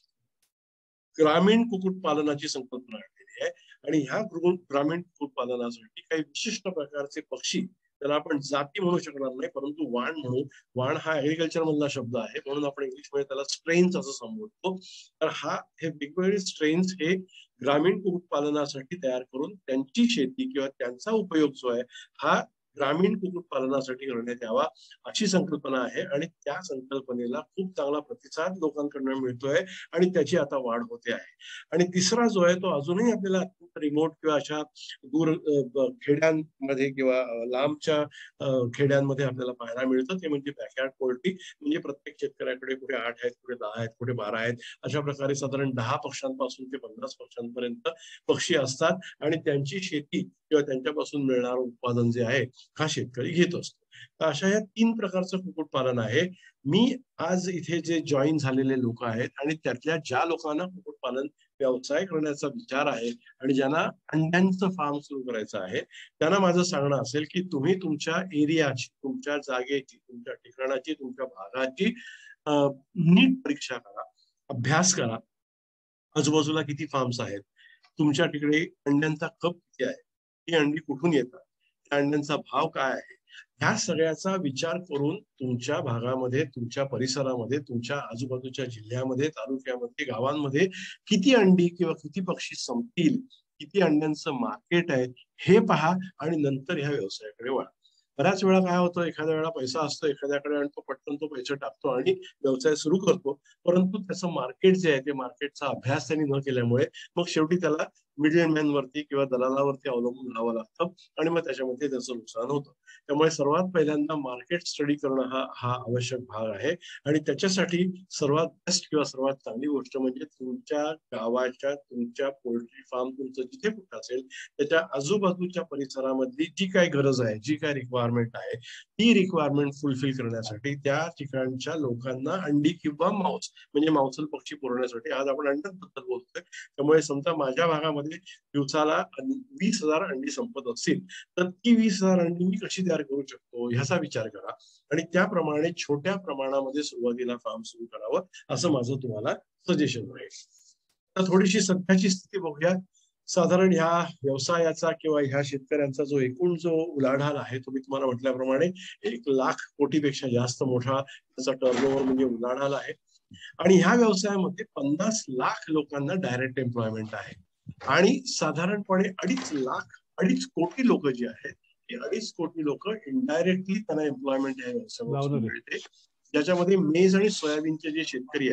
ग्रामीण कुक्कुटपालनाची संकल्पना आणलेली आहे. आणि ह्या ग्रामीण कुक्कुटपालनासाठी काही विशिष्ट प्रकारचे पक्षी, त्याला आपण जाती म्हणू शकणार नाही परंतु वाण म्हणू, वाण हा ऍग्रिकल्चर मधला शब्द आहे म्हणून आपण इंग्लिशमध्ये त्याला स्ट्रेन्स असं संबोधतो. तर हे वेगवेगळे स्ट्रेन्स हे ग्रामीण कुक्कुटपालनासाठी तयार करून त्यांची शेती किंवा त्यांचा उपयोग जो आहे हा ग्रामीण कुक्कुटपालनासाठी करण्यात यावा अशी संकल्पना आहे. आणि त्या संकल्पनेला खूप चांगला प्रतिसाद लोकांकडून मिळतोय आणि त्याची आता वाढ होते आहे. आणि तिसरा जो आहे तो अजूनही आपल्याला अत्यंत रिमोट किंवा अशा दूर खेड्यांमध्ये किंवा लांबच्या खेड्यांमध्ये आपल्याला पाहायला मिळतं, ते म्हणजे बॅकयार्ड पोल्ट्री. म्हणजे प्रत्येक शेतकऱ्याकडे कुठे 8 आहेत, कुठे 10 आहेत, कुठे 12 आहेत, अशा प्रकारे साधारण 10 पक्ष्यांपासून ते 50 पक्ष्यांपर्यंत पक्षी असतात. आणि त्यांची शेती किंवा त्यांच्यापासून मिळणारं उत्पादन जे आहे हा शेतकरी घेत असतो. तर अशा या 3 प्रकारचं कुक्कुटपालन आहे. मी आज इथे जे जॉईन झालेले लोक आहेत आणि त्यातल्या ज्या लोकांना कुक्कुटपालन व्यवसाय करण्याचा विचार आहे आणि ज्यांना अंड्यांचं फार्म सुरू करायचं आहे, त्यांना माझं सांगणं असेल की तुम्ही तुमच्या एरियाची, तुमच्या जागेची, तुमच्या ठिकाणाची, तुमच्या भागाची नीट परीक्षा करा, अभ्यास करा. आजूबाजूला किती फार्म्स आहेत, तुमच्या तिकडे अंड्यांचा कप किती आहे, ती अंडी कुठून येतात, त्या अंड्यांचा भाव काय आहे, ह्या सगळ्याचा विचार करून तुमच्या भागामध्ये, तुमच्या परिसरामध्ये, तुमच्या आजूबाजूच्या जिल्ह्यामध्ये, तालुक्यामध्ये, गावांमध्ये किती अंडी किंवा किती पक्षी संपतील, किती अंड्यांचं मार्केट आहे हे पहा आणि नंतर ह्या व्यवसायाकडे वळा. बऱ्याच वेळा काय होतं, एखाद्या वेळा पैसा असतो एखाद्याकडे आणि तो पटकन तो पैसे टाकतो आणि व्यवसाय सुरू करतो, परंतु त्याचं मार्केट जे आहे ते मार्केटचा अभ्यास त्यांनी न केल्यामुळे मग शेवटी त्याला मिडलमॅन वरती किंवा दलालावरती अवलंबून राहावं लागतं आणि मग त्याच्यामध्ये त्याचं नुकसान होतं. त्यामुळे सर्वात पहिल्यांदा मार्केट स्टडी करणं हा आवश्यक भाग आहे. आणि त्याच्यासाठी सर्वात बेस्ट किंवा सर्वात चांगली गोष्ट म्हणजे तुमच्या गावाच्या, तुमच्या पोल्ट्री फार्म तुमचं जिथे कुठं असेल त्याच्या आजूबाजूच्या परिसरामधली जी काय गरज आहे, जी काय रिक्वायरमेंट आहे, ती रिक्वायरमेंट फुलफिल करण्यासाठी त्या ठिकाणच्या लोकांना अंडी किंवा मांस म्हणजे मांसल पक्षी पुरवण्यासाठी, आज आपण अंड्यांबद्दल बोलतोय, त्यामुळे समजा माझ्या भागामध्ये दिवसाला 20,000 अंडी संपत असतील तर ती 20,000 अंडी मी कशी तयार करू शकतो ह्याचा विचार करा आणि त्याप्रमाणे छोट्या प्रमाणामध्ये सुरुवातीला फार्म सुरू करावं असं माझं तुम्हाला सजेशन राहील. तर थोडीशी सध्याची स्थिती बघूया. साधारण ह्या व्यवसायाचा किंवा ह्या शेतकऱ्यांचा जो एकूण जो उलाढाल आहे तो मी तुम्हाला म्हटल्याप्रमाणे 1,00,000 कोटीपेक्षा जास्त मोठा त्याचा टर्नओव्हर म्हणजे उलाढाल आहे. आणि ह्या व्यवसायामध्ये 50 लाख लोकांना डायरेक्ट एम्प्लॉयमेंट आहे आणि साधारणपणे 2.5 कोटी लोक जी आहेत ती 2.5 कोटी लोक इनडायरेक्टली त्यांना एम्प्लॉयमेंट या व्यवसायामध्ये मिळते. ज्याच्यामध्ये मेज आणि सोयाबीनचे जे शेतकरी आहेत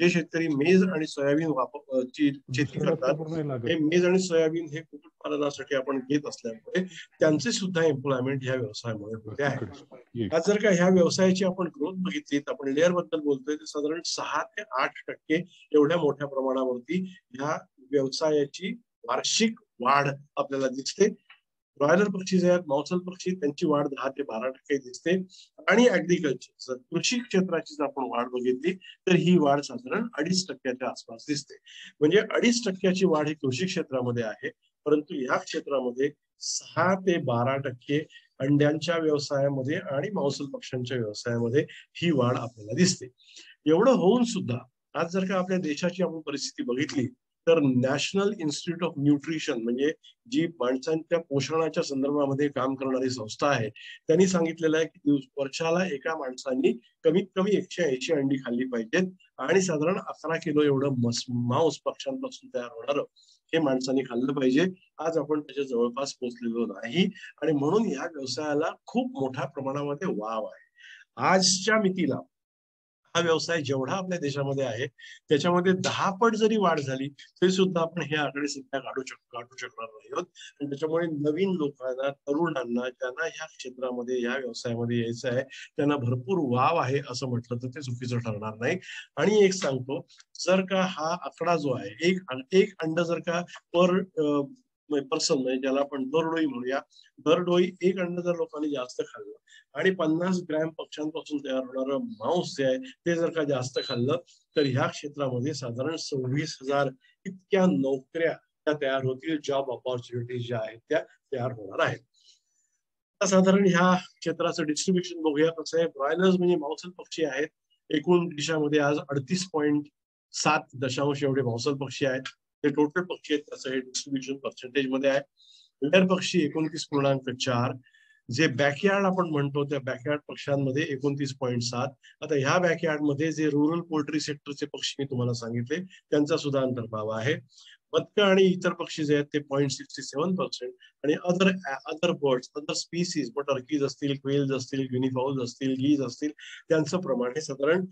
जे शेतकरी मेज आणि सोयाबीन शेती करतात, हे मेज आणि सोयाबीन हे कुक्कुटपालनासाठी आपण घेत असल्यामुळे त्यांचे सुद्धा एम्प्लॉयमेंट ह्या व्यवसायामुळे होते आहे. आज जर का ह्या व्यवसायाची आपण ग्रोथ बघितली, आपण लेअर बद्दल बोलतोय, तर साधारण 6 ते 8% एवढ्या मोठ्या प्रमाणावरती ह्या व्यवसायाची वार्षिक वाढ आपल्याला दिसते. ब्रॉयलर पक्षी जे आहेत, मांसल पक्षी, त्यांची वाढ 10 ते 12% दिसते. आणि ऍग्रिकल्चर कृषी क्षेत्राची जर आपण वाढ बघितली तर ही वाढ साधारण 2.5% आसपास दिसते. म्हणजे 2.5% वाढ ही कृषी क्षेत्रामध्ये आहे, परंतु या क्षेत्रामध्ये 6 ते 12% अंड्यांच्या व्यवसायामध्ये आणि मांसल पक्ष्यांच्या व्यवसायामध्ये ही वाढ आपल्याला दिसते. एवढं होऊन सुद्धा आज जर का आपल्या देशाची आपण परिस्थिती बघितली तर नॅशनल इन्स्टिट्यूट ऑफ न्यूट्रिशन, म्हणजे जी माणसांच्या पोषणाच्या संदर्भामध्ये काम करणारी संस्था आहे, त्यांनी सांगितलेलं आहे की वर्षाला एका माणसांनी कमीत कमी 180 अंडी खाल्ली पाहिजेत आणि साधारण 11 किलो एवढं मांस पक्ष्यांपासून तयार होणारं हे माणसांनी खाल्लं पाहिजे. आज आपण त्याच्या जवळपास पोहोचलेलो नाही आणि म्हणून या व्यवसायाला खूप मोठ्या प्रमाणामध्ये वाव आहे. आजच्या मितीला हा व्यवसाय जेवढा आपल्या देशामध्ये आहे त्याच्यामध्ये 10 पट जरी वाढ झाली तरी सुद्धा आपण हे आकडे सध्या काढू शकणार नाही आहोत. आणि त्याच्यामुळे नवीन लोकांना, तरुणांना ज्यांना ह्या क्षेत्रामध्ये, या व्यवसायामध्ये यायचं आहे, त्यांना भरपूर वाव आहे असं म्हटलं तर ते चुकीचं ठरणार नाही. आणि एक सांगतो, जर का हा आकडा जो आहे, एक अंड जर का पर पर्सन, म्हणजे ज्याला आपण दरडोई म्हणूया, दरडोई एक अंड जर लोकांनी जास्त खाल्लं आणि 50 ग्रॅम पक्ष्यांपासून तयार होणारं मांस जे आहे ते जर का जास्त खाल्लं तर ह्या क्षेत्रामध्ये साधारण 26,000 इतक्या नोकऱ्या त्या तयार होतील, जॉब ऑपॉर्च्युनिटीज ज्या आहेत त्या तयार होणार आहेत. साधारण ह्या क्षेत्राचं डिस्ट्रीब्युशन बघूया कसं आहे. ब्रॉयलर्स म्हणजे मांसल पक्षी आहेत. एकूण देशामध्ये आज 38.7 एवढे मांसल पक्षी आहेत. ते टोटल पक्षी आहेत, त्याचं हे डिस्ट्रीब्युशन पर्सेंटेज मध्ये आहे. लेअर पक्षी 29.4. जे बॅकयार्ड आपण म्हणतो त्या बॅकयार्ड पक्ष्यांमध्ये 29.7. आता ह्या बॅकयार्ड मध्ये जे रुरल पोल्ट्री सेक्टरचे पक्षी मी तुम्हाला सांगितले त्यांचा सुद्धा अंतर्भाव आहे. बदकं आणि इतर पक्षी जे आहेत ते 0.67% आणि other birds, other species, turkeys असतील, क्वेल्स असतील, युनिफॉल्स असतील, गीज असतील, त्यांचं प्रमाण हे साधारण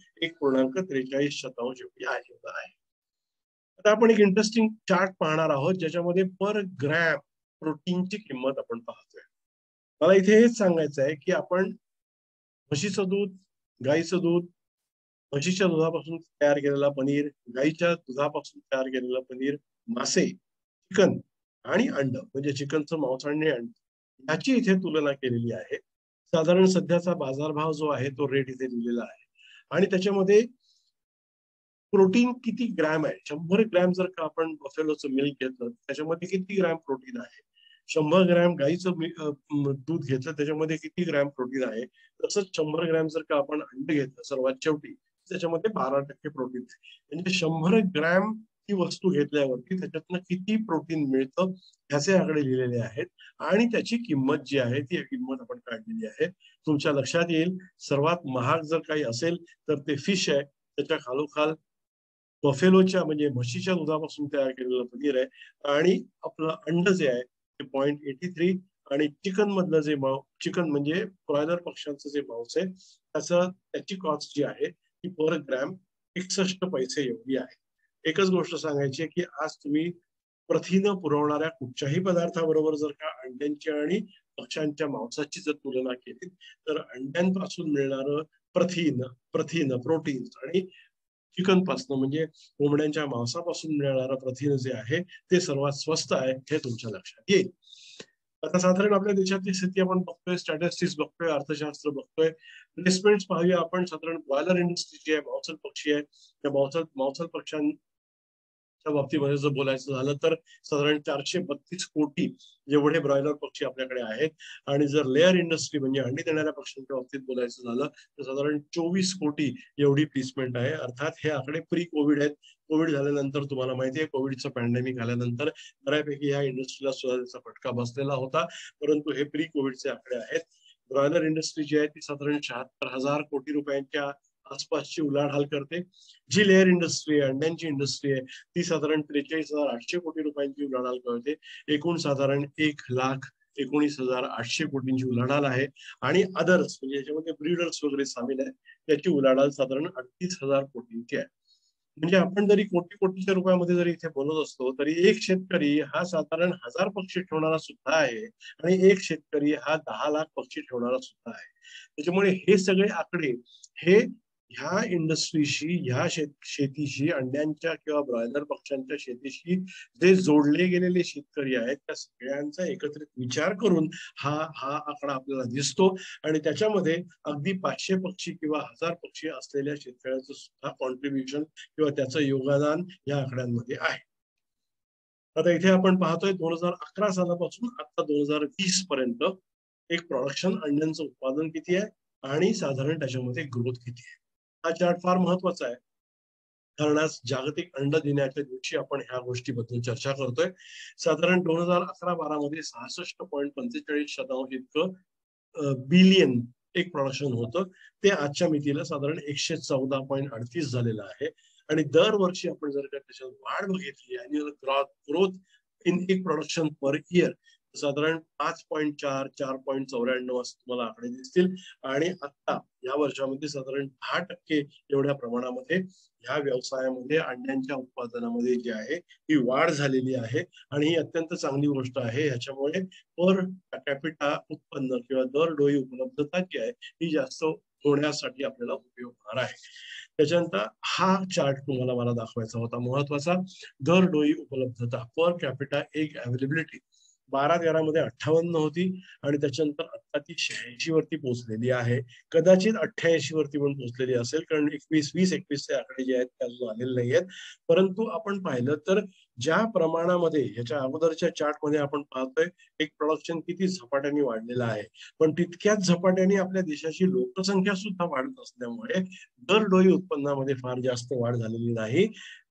1.43% एवढी आहे. आता आपण एक इंटरेस्टिंग चार्ट पाहणार आहोत ज्याच्यामध्ये पर ग्रॅम प्रोटीनची किंमत आपण पाहतोय. मला इथे हेच सांगायचं आहे की आपण म्हशीचं दूध, गाईचं दूध, म्हशीच्या दुधापासून तयार केलेला पनीर, गाईच्या दुधापासून तयार केलेलं पनीर, मासे, चिकन आणि अंड, म्हणजे चिकनचं मांस आणि अंड, याची इथे तुलना केलेली आहे. साधारण सध्याचा बाजारभाव जो आहे तो रेट इथे दिलेला आहे आणि त्याच्यामध्ये प्रोटीन किती ग्रॅम आहे. 100 ग्रॅम जर का आपण बफेलोचं मिल्क घेतलं त्याच्यामध्ये किती ग्रॅम प्रोटीन आहे. 100 ग्रॅम गाईचं दूध घेतलं त्याच्यामध्ये किती ग्रॅम प्रोटीन आहे. तसंच 100 ग्रॅम जर का आपण अंड घेतलं सर्वात शेवटी त्याच्यामध्ये 12% प्रोटीन आहे. म्हणजे 100 ग्रॅम ही वस्तू घेतल्यावरती त्याच्यातनं किती प्रोटीन मिळतं ह्याचे आकडे लिहिलेले आहेत आणि त्याची किंमत जी आहे ती किंमत आपण काढलेली आहे. तुमच्या लक्षात येईल सर्वात महाग जर काही असेल तर ते फिश आहे, त्याच्या खालोखाल बफेलोच्या म्हणजे म्हशीच्या दुधापासून तयार केलेलं पनीर आहे आणि आपलं अंड जे आहे ते 0.83 आणि चिकन मधलं जे चिकन म्हणजे ब्रॉयलर पक्ष्यांचं जे मांस आहे त्याची कॉस्ट जी आहे ती पर ग्रॅम 61 पैसे एवढी आहे. एकच गोष्ट सांगायची आहे की आज तुम्ही प्रथिनं पुरवणाऱ्या कुठच्याही पदार्थाबरोबर जर का अंड्यांची आणि पक्ष्यांच्या मांसाची जर तुलना केली तर अंड्यांपासून मिळणारं प्रोटीन्स आणि चिकन पासून म्हणजे कोंबड्यांच्या मांसापासून मिळणारं प्रथिन जे आहे ते सर्वात स्वस्त आहे हे तुमच्या लक्षात येईल. आता साधारण आपल्या देशातली स्थिती आपण बघतोय, स्टॅटिस्टिक्स बघतोय, अर्थशास्त्र बघतोय, प्लेसमेंट पाहूया आपण. साधारण ब्रॉयलर इंडस्ट्री जी आहे, मांसल पक्षी आहे, त्या मांसल पक्ष्यांच्या बाबतीमध्ये जर बोलायचं झालं तर साधारण 432 कोटी एवढे ब्रॉयलर पक्षी आपल्याकडे आहेत. आणि जर लेअर इंडस्ट्री म्हणजे अंडी देणाऱ्या पक्ष्यांच्या बाबतीत बोलायचं झालं तर साधारण 24 कोटी एवढी प्लेसमेंट आहे. अर्थात हे आकडे प्री कोविड आहेत. कोविड झाल्यानंतर तुम्हाला माहिती आहे कोविडचं पॅन्डेमिक आल्यानंतर बऱ्यापैकी या इंडस्ट्रीला सुद्धा त्याचा फटका बसलेला होता, परंतु हे प्री कोविडचे आकडे आहेत. ब्रॉयलर इंडस्ट्री जी आहे ती साधारण 76,000 कोटी रुपयांच्या आसपासची उलाढाल करते. जी लेअर इंडस्ट्री आहे, अंड्यांची इंडस्ट्री आहे, ती साधारण 43,800 कोटी रुपयांची उलाढाल करते. एकूण साधारण 1,19,800 कोटींची उलाढाल आहे. आणि अदर्स म्हणजे याच्यामध्ये ब्रीडर्स वगैरे सामील आहे त्याची उलाढाल साधारण 38,000 कोटींची आहे. म्हणजे आपण जरी कोटी कोटीच्या रुपयामध्ये जरी इथे बोलत असतो तरी एक शेतकरी हा साधारण 1000 पक्षी ठेवणारा सुद्धा आहे आणि एक शेतकरी हा 10 लाख पक्षी ठेवणारा सुद्धा आहे. त्याच्यामुळे हे सगळे आकडे हे ह्या इंडस्ट्रीशी, ह्या शेतीशी, अंड्यांच्या किंवा ब्रॉयलर पक्ष्यांच्या शेतीशी जे जोडले गेलेले शेतकरी आहेत त्या सगळ्यांचा एकत्रित विचार करून हा आकडा आपल्याला दिसतो आणि त्याच्यामध्ये अगदी 500 पक्षी किंवा 1000 पक्षी असलेल्या शेतकऱ्याचं सुद्धा कॉन्ट्रीब्युशन किंवा त्याचं योगदान या आकड्यांमध्ये आहे. आता इथे आपण पाहतोय 2011 सालापासून आता 2020 पर्यंत एक प्रोडक्शन अंड्यांचं उत्पादन किती आहे आणि साधारण त्याच्यामध्ये ग्रोथ किती आहे. हा चार्ट फार महत्वाचा आहे कारण आज जागतिक अंड दिनाच्या दिवशी आपण ह्या गोष्टीबद्दल चर्चा करतोय. साधारण 2011-12 मध्ये 66.45% इतकं बिलियन एक प्रोडक्शन होतं. ते आजच्या मितीला साधारण 114.38 झालेलं आहे आणि दरवर्षी आपण जर का त्याच्यात वाढ बघितली annual growth in egg production per year साधारण 5.4, 4.94 असं तुम्हाला आकडे दिसतील आणि आता या वर्षामध्ये साधारण 10% एवढ्या प्रमाणामध्ये ह्या व्यवसायामध्ये अंड्यांच्या उत्पादनामध्ये जी आहे ही वाढ झालेली आहे आणि ही अत्यंत चांगली गोष्ट आहे. ह्याच्यामुळे पर कॅपिटा उत्पन्न किंवा दर डोई उपलब्धता जी आहे ही जास्त होण्यासाठी आपल्याला उपयोग होणार आहे. त्याच्यानंतर हा चार्ट तुम्हाला मला दाखवायचा होता महत्वाचा. दर डोई उपलब्धता पर कॅपिटा एग अवेलेबिलिटी 12-13 मध्ये 58 होती आणि त्याच्यानंतर आता ती 86 वरती पोहोचलेली आहे. कदाचित 88 वरती पण पोहोचलेली असेल कारण 2021 चे आकडे जे आहेत ते अजून आलेले नाही आहेत. परंतु आपण पाहिलं तर ज्या प्रमाणामध्ये ह्याच्या अगोदरच्या चार्ट मध्ये आपण पाहतोय एक प्रोडक्शन किती झपाट्याने वाढलेलं आहे पण तितक्याच झपाट्याने आपल्या देशाची लोकसंख्या सुद्धा वाढत असल्यामुळे दर डोई उत्पन्नामध्ये फार जास्त वाढ झालेली नाही.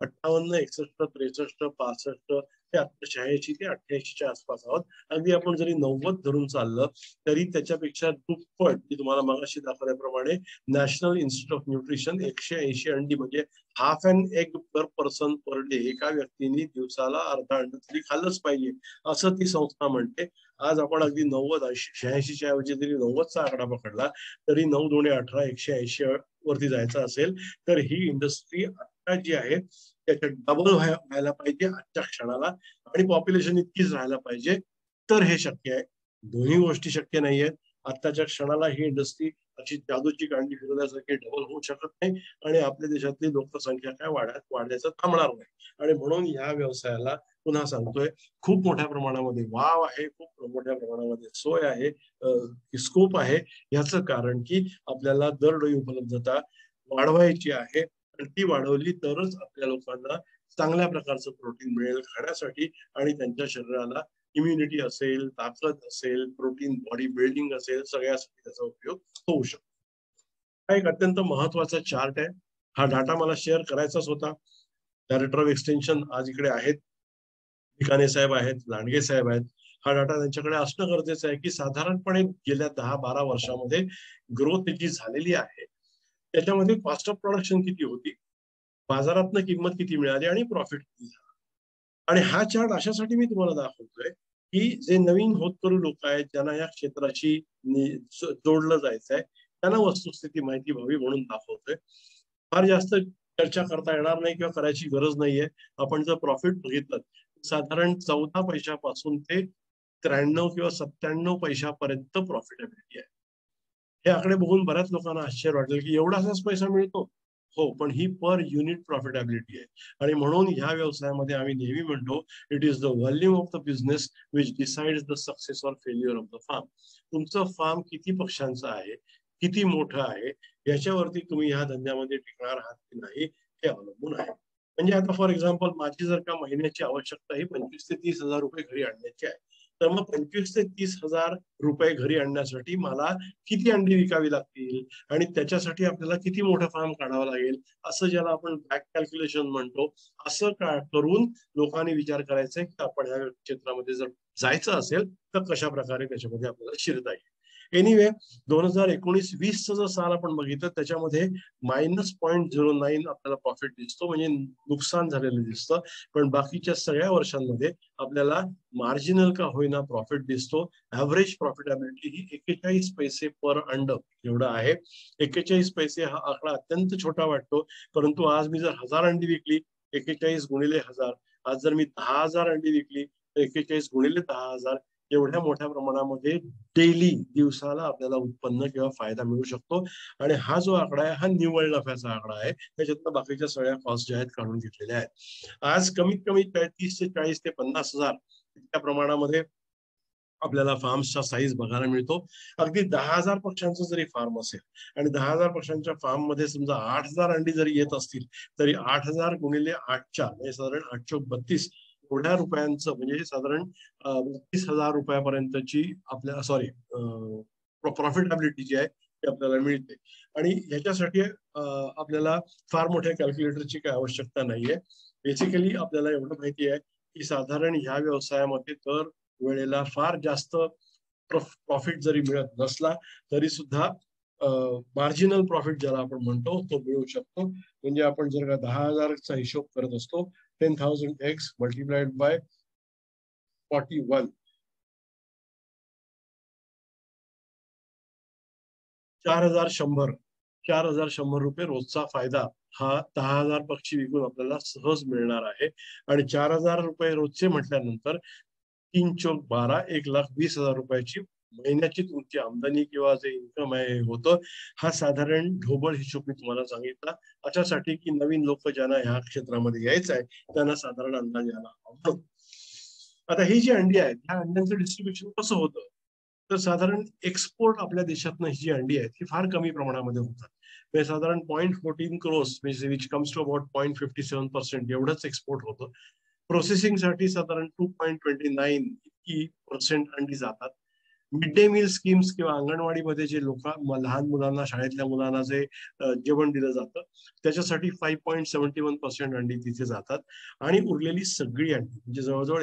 58, 61, 63, 65 ते 86 ते 88च्या आसपास आहोत. अगदी आपण जरी 90 धरून चाललं तरी त्याच्यापेक्षा दुप्पट मी तुम्हाला मगाशी दाखवल्याप्रमाणे नॅशनल इन्स्टिट्यूट ऑफ न्यूट्रिशन 180 अंडी म्हणजे half an egg per person per day एका व्यक्तीने दिवसाला अर्धा अंड तरी खाल्लंच पाहिजे असं ती संस्था म्हणते. आज आपण अगदी 90, 86च्या ऐवजी जरी 90चा आकडा पकडला तरी 9 दुणे 18, 180 वरती जायचं असेल तर ही इंडस्ट्री आता जी आहे त्याच्यात डबल व्हायला पाहिजे आजच्या क्षणाला आणि पॉप्युलेशन इतकीच राहायला पाहिजे तर हे शक्य आहे. दोन्ही गोष्टी शक्य नाहीयेत. आत्ताच्या क्षणाला ही इंडस्ट्री अशी जादूची कांडी फिरवल्यासारखी डबल होऊ शकत नाही आणि आपल्या देशातली लोकसंख्या काय वाढायचं थांबणार नाही आणि म्हणून ह्या व्यवसायाला पुन्हा सांगतोय खूप मोठ्या प्रमाणामध्ये वाव आहे, खूप मोठ्या प्रमाणामध्ये सोय आहे, स्कोप आहे. याचं कारण की आपल्याला दरडोई उपलब्धता वाढवायची आहे आणि ती वाढवली तरच आपल्या लोकांना चांगल्या प्रकारचं प्रोटीन मिळेल खाण्यासाठी आणि त्यांच्या शरीराला इम्युनिटी असेल, ताकद असेल, प्रोटीन बॉडी बिल्डिंग असेल सगळ्यासाठी त्याचा उपयोग होऊ शकतो. हा एक अत्यंत महत्वाचा चार्ट आहे. हा डाटा मला शेअर करायचाच होता. डायरेक्टर ऑफ एक्सटेन्शन आज इकडे आहेत, भिकाणे साहेब आहेत, लांडगे साहेब आहेत. हा डाटा त्यांच्याकडे असणं गरजेचं आहे की साधारणपणे गेल्या 10-12 वर्षामध्ये ग्रोथ जी झालेली आहे त्याच्यामध्ये कॉस्ट ऑफ प्रोडक्शन किती होती, बाजारातनं किंमत किती मिळाली आणि प्रॉफिट किती झाला. आणि हा चार्ट अशासाठी मी तुम्हाला दाखवतोय की जे नवीन होतकरू लोक आहेत ज्यांना या क्षेत्राशी जोडलं जायचं आहे त्यांना वस्तुस्थिती माहिती व्हावी म्हणून दाखवतोय. फार जास्त चर्चा करता येणार नाही किंवा करायची गरज नाहीये. आपण जर प्रॉफिट बघितलं साधारण 14 पैशापासून ते 93 किंवा 97 पैशापर्यंत प्रॉफिटेबिलिटी आहे. हे आकडे बघून बऱ्याच लोकांना आश्चर्य वाटेल की एवढाच पैसा मिळतो. हो, पण ही पर युनिट प्रॉफिटेबिलिटी आहे आणि म्हणून ह्या व्यवसायामध्ये आम्ही नेहमी म्हणतो it is the volume of the business which decides the success or failure of the farm. तुमचं फार्म किती पक्षांचं आहे, किती मोठं आहे याच्यावरती तुम्ही ह्या धंद्यामध्ये टिकणार आहात की नाही हे अवलंबून आहे. म्हणजे आता फॉर एक्झाम्पल माझी जर का महिन्याची आवश्यकता ही 25 ते 30 हजार रुपये घरी आणण्याची आहे तर मग 25 ते 30 हजार रुपये घरी आणण्यासाठी मला किती अंडी विकावी लागतील आणि त्याच्यासाठी आपल्याला किती मोठं फार्म काढावं लागेल असं ज्याला आपण बॅक कॅल्क्युलेशन म्हणतो असं करून लोकांनी विचार करायचा की आपण ह्या क्षेत्रामध्ये जर जायचं असेल तर कशा प्रकारे त्याच्यामध्ये आपल्याला शिरता येईल. एनिवे 2019-20चं जर साल आपण बघितलं त्याच्यामध्ये -0.09 आपल्याला प्रॉफिट दिसतो, म्हणजे नुकसान झालेलं दिसतं. पण बाकीच्या सगळ्या वर्षांमध्ये आपल्याला मार्जिनल का होईना प्रॉफिट दिसतो. ऍव्हरेज प्रॉफिटेबिलिटी ही 41 पैसे पर अंड एवढं आहे. 41 पैसे हा आकडा अत्यंत छोटा वाटतो, परंतु आज मी जर 1000 अंडी विकली 41 गुणिले 1000, आज जर मी 10,000 अंडी विकली तर 41 गुणिले 10,000 एवढ्या मोठ्या प्रमाणामध्ये डेली दिवसाला आपल्याला उत्पन्न किंवा फायदा मिळू शकतो. आणि हा जो आकडा आहे हा निव्वळ नफ्याचा आकडा आहे, त्याच्यातनं बाकीच्या सगळ्या कॉस्ट ज्या आहेत काढून घेतलेल्या आहेत. आज कमीत कमी 30 ते 40 ते 50,000 इतक्या प्रमाणामध्ये आपल्याला फार्मचा साईज बघायला मिळतो. अगदी 10,000 पक्ष्यांचं जरी फार्म असेल आणि 10,000 पक्ष्यांच्या फार्म मध्ये समजा 8,000 अंडी जरी येत असतील तरी 8,000 गुणिले 8 म्हणजे साधारण 832 एवढ्या रुपयांचं, म्हणजे साधारण 32,000 रुपयापर्यंतची आपल्या प्रॉफिटेबिलिटी जी आहे ती आपल्याला मिळते. आणि ह्याच्यासाठी आपल्याला फार मोठ्या कॅल्क्युलेटरची काही आवश्यकता नाहीये. बेसिकली आपल्याला एवढं माहिती आहे की साधारण ह्या व्यवसायामध्ये तर वेळेला फार जास्त प्रॉफिट जरी मिळत नसला तरी सुद्धा मार्जिनल प्रॉफिट ज्याला आपण म्हणतो तो मिळू शकतो. म्हणजे आपण जर का 10,000चा हिशोब करत असतो, 10,000x मल्टिप्लाइड बाय 41, 4,100 रुपये रोजचा फायदा हा 10,000 पक्षी विकून आपल्याला सहज मिळणार आहे. आणि 4,000 रुपये रोजचे म्हटल्यानंतर 3 चोक 12, 1,20,000 रुपयाची महिन्याची तुमची आमदनी किंवा जे इन्कम आहे होतं. हा साधारण ढोबळ हिशोब मी तुम्हाला सांगितला अशासाठी की नवीन लोक ज्यांना ह्या क्षेत्रामध्ये यायचं आहे त्यांना साधारण अंदाज यायला आवडतो. आता ही जी अंडी आहेत ह्या अंड्यांचं डिस्ट्रीब्युशन कसं होतं, तर साधारण एक्सपोर्ट आपल्या देशातनं ही जी अंडी आहेत ही फार कमी प्रमाणामध्ये होतात. म्हणजे साधारण 0.14 crores which comes to about 0.57% एवढंच एक्सपोर्ट होतं. प्रोसेसिंगसाठी साधारण 2.29% अंडी जातात. मिड डे मील स्कीम्स किंवा अंगणवाडीमध्ये जे लहान मुलांना, शाळेतल्या मुलांना जे जेवण दिलं जातं त्याच्यासाठी 5.71% अंडी तिथे जातात. आणि उरलेली सगळी अंडी म्हणजे जवळजवळ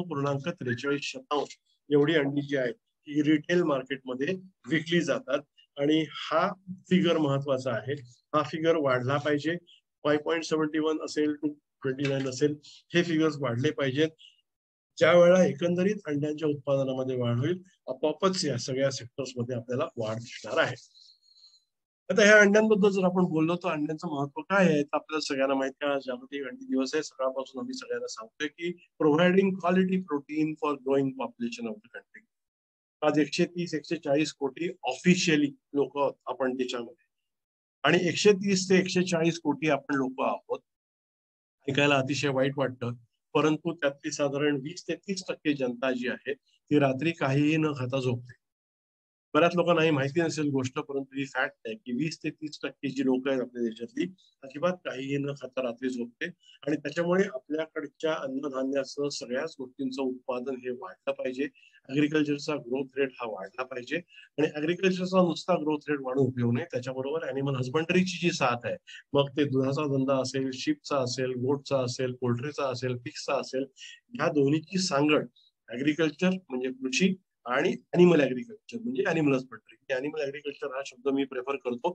91.43% एवढी अंडी जी आहेत ती रिटेल मार्केटमध्ये विकली जातात. आणि हा फिगर महत्वाचा आहे. हा फिगर वाढला पाहिजे. 5.71 असेल, 2.29 असेल, हे फिगर्स वाढले पाहिजेत. ज्या वेळेला एकंदरीत अंड्यांच्या उत्पादनामध्ये वाढ होईल आपोआपच या सगळ्या सेक्टर्स मध्ये आपल्याला वाढ दिसणार आहे. आता ह्या अंड्यांबद्दल जर आपण बोललो तर अंड्यांचं महत्व काय आहे तर आपल्याला सगळ्यांना माहिती आहे. जागतिक अंडी दिवस आहे. सकाळपासून आम्ही सगळ्यांना सांगतोय की providing quality protein for growing population of the country. आज 130-140 कोटी ऑफिशियली लोक आपण देशामध्ये, आणि 130 ते 140 कोटी आपण लोक आहोत. ऐकायला अतिशय वाईट वाटतं, परंतु त्यातली साधारण 20 ते 30% जनता जी आहे ती रात्री काहीही न खाता झोपते. बऱ्याच लोकांना ही माहिती नसेल गोष्ट, परंतु ही फॅक्ट आहे की 20 ते 30% जी लोक आहेत आपल्या देशातली अजिबात काहीही न खाता रात्री झोपते. आणि त्याच्यामुळे आपल्याकडच्या अन्नधान्याचं सगळ्याच गोष्टींचं उत्पादन हे वाढलं पाहिजे. ऍग्रिकल्चरचा ग्रोथ रेट हा वाढला पाहिजे. आणि ऍग्रिकल्चरचा नुसता ग्रोथ रेट वाढून उपयोग नाही, त्याच्याबरोबर अॅनिमल हजबंडरीची जी साथ आहे, मग ते दुधाचा धंदा असेल, शिपचा असेल, गोटचा असेल, पोल्ट्रीचा असेल, पिग्सचा असेल, ह्या दोन्हीची सांगड ऍग्रिकल्चर म्हणजे कृषी आणि अॅनिमल ऍग्रिकल्चर म्हणजे अॅनिमल हजबंडरी. अॅनिमल ऍग्रिकल्चर हा शब्द मी प्रेफर करतो.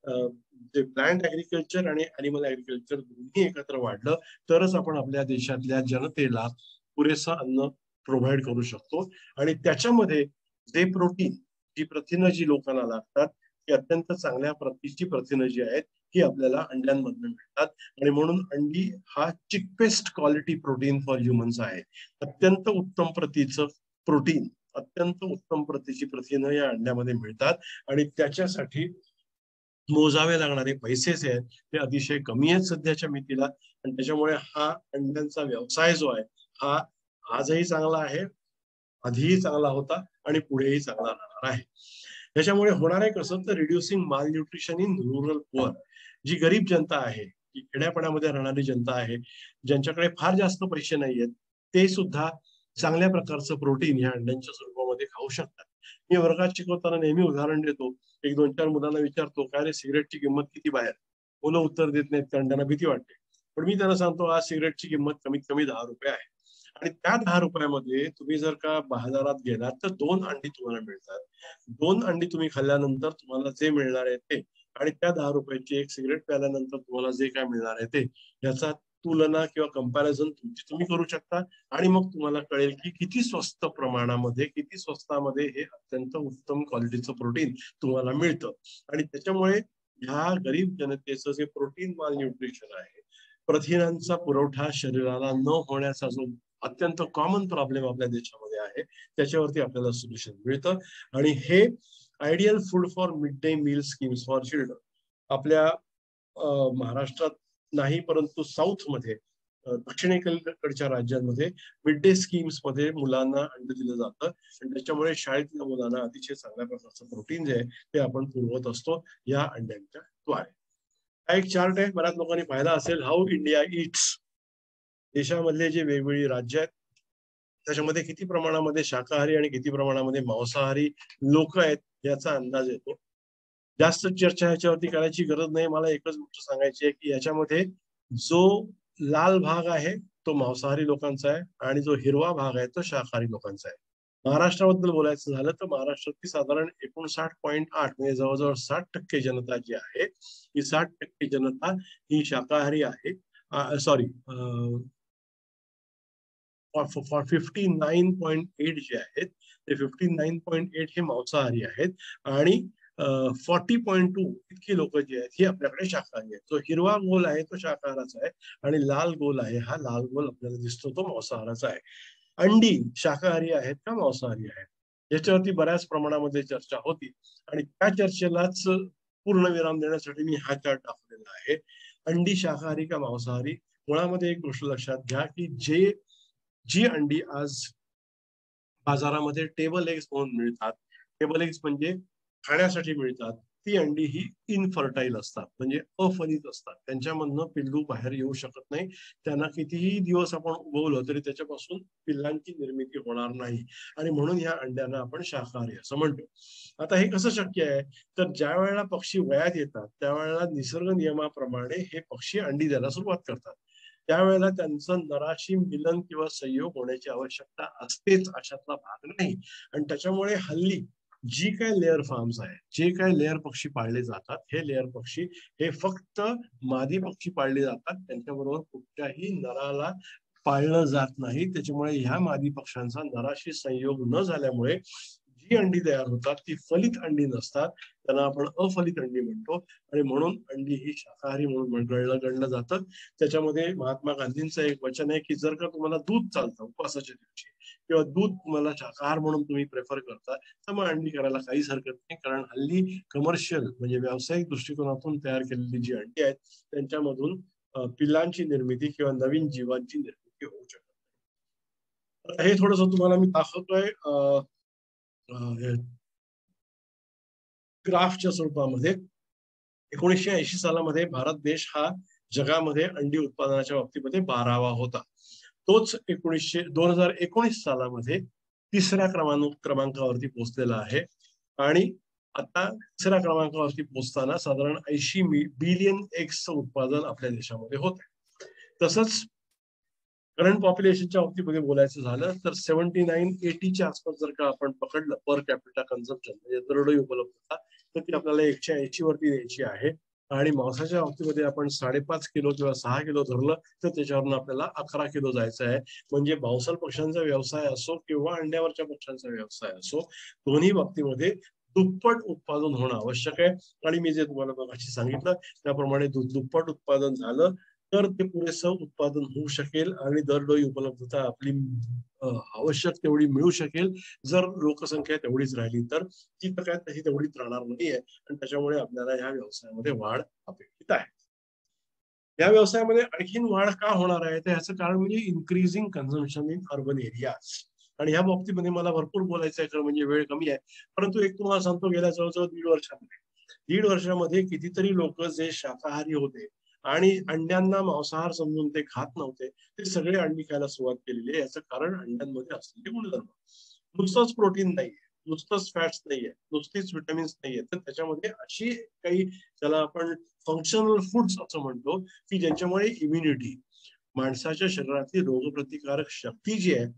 जे प्लांट ऍग्रिकल्चर आणि अॅनिमल ऍग्रिकल्चर दोन्ही एकत्र वाढलं तरच आपण आपल्या देशातल्या जनतेला पुरेसं अन्न प्रोव्हाइड करू शकतो. आणि त्याच्यामध्ये जे प्रोटीन, जी प्रथिनं जी लोकांना लागतात ती अत्यंत चांगल्या प्रतीची प्रथिनं जी आहेत ही आपल्याला अंड्यांमधून मिळतात. आणि म्हणून अंडी हा cheapest quality protein for humans आहे. अत्यंत उत्तम प्रतीचं प्रोटीन, अत्यंत उत्तम प्रतीची प्रथिनं या अंड्यामध्ये मिळतात. आणि त्याच्यासाठी मोजावे लागणारे पैसे जे आहेत ते अतिशय कमी आहेत सध्याच्या मितीला. आणि त्याच्यामुळे हा अंड्यांचा व्यवसाय जो आहे हा आजही चांगला आहे, आधीही चांगला होता आणि पुढेही चांगला राहणार आहे. त्याच्यामुळे होणार आहे कसं तर reducing malnutrition in rural poor. जी गरीब जनता आहे, जी खेड्यापाड्यामध्ये राहणारी जनता आहे, ज्यांच्याकडे फार जास्त पैसे नाही आहेत, ते सुद्धा चांगल्या प्रकारचं प्रोटीन ह्या अंड्यांच्या स्वरूपामध्ये खाऊ शकतात. मी वर्गात शिकवताना नेहमी उदाहरण देतो. 1-2-4 मुलांना विचारतो काय रे सिगरेटची किंमत किती बाहेर. मुलं उत्तर देत नाहीत, कारण त्यांना भीती वाटते. पण मी त्यांना सांगतो आज सिगरेटची किंमत कमीत कमी 10 रुपये आहे. आणि त्या 10 रुपयामध्ये तुम्ही जर का बाजारात गेलात तर 2 अंडी तुम्हाला मिळतात. 2 अंडी तुम्ही खाल्ल्यानंतर तुम्हाला जे मिळणार आहे ते आणि त्या 10 रुपयाची एक सिगरेट प्यायल्यानंतर तुम्हाला जे काय मिळणार आहे ते याचा तुलना किंवा कंपॅरिझन तुम्ही करू शकता आणि मग तुम्हाला कळेल की किती स्वस्त प्रमाणामध्ये किती स्वस्तामध्ये हे अत्यंत उत्तम क्वालिटीचं प्रोटीन तुम्हाला मिळतं. आणि त्याच्यामुळे ह्या गरीब जनतेचं जे प्रोटीन माल न्यूट्रिशन आहे, प्रथिनांचा पुरवठा शरीराला न होण्याचा जो अत्यंत कॉमन प्रॉब्लेम आपल्या देशामध्ये आहे त्याच्यावरती आपल्याला सोल्युशन मिळतं. आणि हे ideal food for mid day meal schemes for children आपल्या महाराष्ट्रात नाही परंतु साऊथ मध्ये दक्षिणेकडच्या राज्यांमध्ये मिड डे स्कीम्स मध्ये मुलांना अंड दिलं जातं आणि त्याच्यामुळे शाळेतल्या मुलांना अतिशय चांगल्या प्रकारचं प्रोटीन जे आहे ते आपण पुरवत असतो या अंड्यांच्या द्वारे. हा एक चार्ट आहे, बऱ्याच लोकांनी पाहिला असेल, हाऊ इंडिया इट्स. देशामधले जे वेगवेगळी राज्य आहेत त्याच्यामध्ये किती प्रमाणामध्ये शाकाहारी आणि किती प्रमाणामध्ये मांसाहारी लोक आहेत याचा अंदाज येतो. जास्त चर्चा ह्याच्यावरती करायची गरज नाही. मला एकच गोष्ट सांगायची आहे की याच्यामध्ये जो लाल भाग आहे तो मांसाहारी लोकांचा आहे आणि जो हिरवा भाग आहे तो शाकाहारी लोकांचा आहे. महाराष्ट्राबद्दल बोलायचं झालं तर महाराष्ट्रातली साधारण 59.8 म्हणजे जवळजवळ 60% जनता जी आहे ही 60% जनता ही शाकाहारी आहे. सॉरी 59.8 जे आहेत ते 59.8 हे मांसाहारी आहेत आणि 40.2 इतकी लोक जी आहेत ही आपल्याकडे शाकाहारी आहेत. जो हिरवा गोल आहे तो शाकाहाराचा आहे आणि लाल गोल आहे हा लाल गोल आपल्याला दिसतो तो मांसाहाराचा आहे. अंडी शाकाहारी आहेत का मांसाहारी आहेत याच्यावरती बऱ्याच प्रमाणामध्ये चर्चा होती आणि त्या चर्चेलाच पूर्णविराम देण्यासाठी मी हा चार्ट दाखवलेला आहे. अंडी शाकाहारी का मांसाहारी. मुळामध्ये एक गोष्ट लक्षात घ्या की जी अंडी आज बाजारामध्ये टेबल एग्स म्हणून मिळतात, टेबल एग्स म्हणजे खाण्यासाठी मिळतात, ती अंडी ही इनफर्टाईल असतात म्हणजे अफलित असतात. त्यांच्यामधनं पिल्लू बाहेर येऊ शकत नाही. त्यांना कितीही दिवस आपण उगवलं तरी त्याच्यापासून पिल्लांची निर्मिती होणार नाही आणि म्हणून या अंड्यांना आपण शाकाहारी असं म्हणतो. आता हे कसं शक्य आहे तर ज्या वेळेला पक्षी वयात येतात त्यावेळेला निसर्ग नियमाप्रमाणे हे पक्षी अंडी द्यायला सुरुवात करतात. त्यावेळेला त्यांचं नराशी मिलन किंवा संयोग होण्याची आवश्यकता असतेच अशातला भाग नाही. आणि त्याच्यामुळे हल्ली जी काय लेअर फार्म्स आहेत, जे काय लेअर पक्षी पाळले जातात, हे लेअर पक्षी हे फक्त मादी पक्षी पाळले जातात. त्यांच्याबरोबर कुठल्याही नराला पाळलं जात नाही. त्याच्यामुळे ह्या मादी पक्ष्यांचा नराशी संयोग न झाल्यामुळे जी अंडी तयार होतात ती फलित अंडी नसतात. त्यांना आपण अफलित अंडी म्हणतो आणि म्हणून अंडी ही शाकाहारी म्हणून गणलं जातं. त्याच्यामध्ये महात्मा गांधींचं एक वचन आहे की जर का तुम्हाला दूध चालतं उपवासाच्या दिवशी किंवा दूध तुम्हाला शाकाहार म्हणून तुम्ही प्रेफर करता तर मग अंडी करायला काहीच हरकत नाही. कारण हल्ली कमर्शियल म्हणजे व्यावसायिक दृष्टिकोनातून तयार केलेली जी अंडी आहेत त्यांच्यामधून पिल्लांची निर्मिती किंवा नवीन जीवांची निर्मिती होऊ शकत नाही. हे थोडस तुम्हाला मी दाखवतोय ग्राफच्या स्वरूपामध्ये. 1980 सालामध्ये भारत देश हा जगामध्ये अंडी उत्पादनाच्या बाबतीमध्ये 12वा होता. तोच 2019 सालामध्ये 3ऱ्या क्रमांकावरती पोहोचलेला आहे आणि आता 3ऱ्या क्रमांकावरती पोहोचताना साधारण 80 बिलियन एग्सचं उत्पादन आपल्या देशामध्ये होत आहे. तसंच करंट पॉप्युलेशनच्या बाबतीमध्ये बोलायचं झालं तर 79-80च्या आसपास जर का आपण पकडलं पर कॅपिटा कन्झम्पशन म्हणजे दरडोई उपलब्धता तर ती आपल्याला 180 वरती द्यायची आहे. आणि मांसाच्या बाबतीमध्ये आपण 5.5 किलो किंवा 6 किलो धरलं तर त्याच्यावरून आपल्याला 11 किलो जायचं आहे. म्हणजे मांसल पक्ष्यांचा व्यवसाय असो किंवा अंड्यावरच्या पक्ष्यांचा व्यवसाय असो दोन्ही बाबतीमध्ये दुप्पट उत्पादन होणं आवश्यक आहे. आणि मी जे तुम्हाला मगाशी सांगितलं त्याप्रमाणे दुप्पट उत्पादन झालं तर ते पुरेसं उत्पादन होऊ शकेल आणि दरडोई उपलब्धता आपली आवश्यक तेवढी मिळू शकेल. जर लोकसंख्या तेवढीच राहिली तर ती तर काय तशी तेवढीच राहणार नाहीये आणि त्याच्यामुळे आपल्याला ह्या व्यवसायामध्ये वाढ अपेक्षित आहे. या व्यवसायामध्ये आणखीन वाढ का होणार आहे तर याचं कारण म्हणजे increasing consumption in urban areas. आणि ह्या बाबतीमध्ये मला भरपूर बोलायचं आहे खरं म्हणजे वेळ कमी आहे. परंतु एक तुम्हाला सांगतो गेल्या जवळजवळ 1.5 वर्षामध्ये कितीतरी लोक जे शाकाहारी होते आणि अंड्यांना मांसाहार समजून ते खात नव्हते ते सगळे अंडी खायला सुरुवात केलेली आहे. याचं कारण अंड्यांमध्ये असलेले गुणधर्म. नुसतंच प्रोटीन नाहीये, नुसतंच फॅट्स नाहीये, नुसतीच विटॅमिन्स नाहीये तर त्याच्यामध्ये अशी काही ज्याला आपण फंक्शनल फूड्स असं म्हणतो की ज्यांच्यामुळे इम्युनिटी माणसाच्या शरीरातली रोगप्रतिकारक शक्ती जी आहे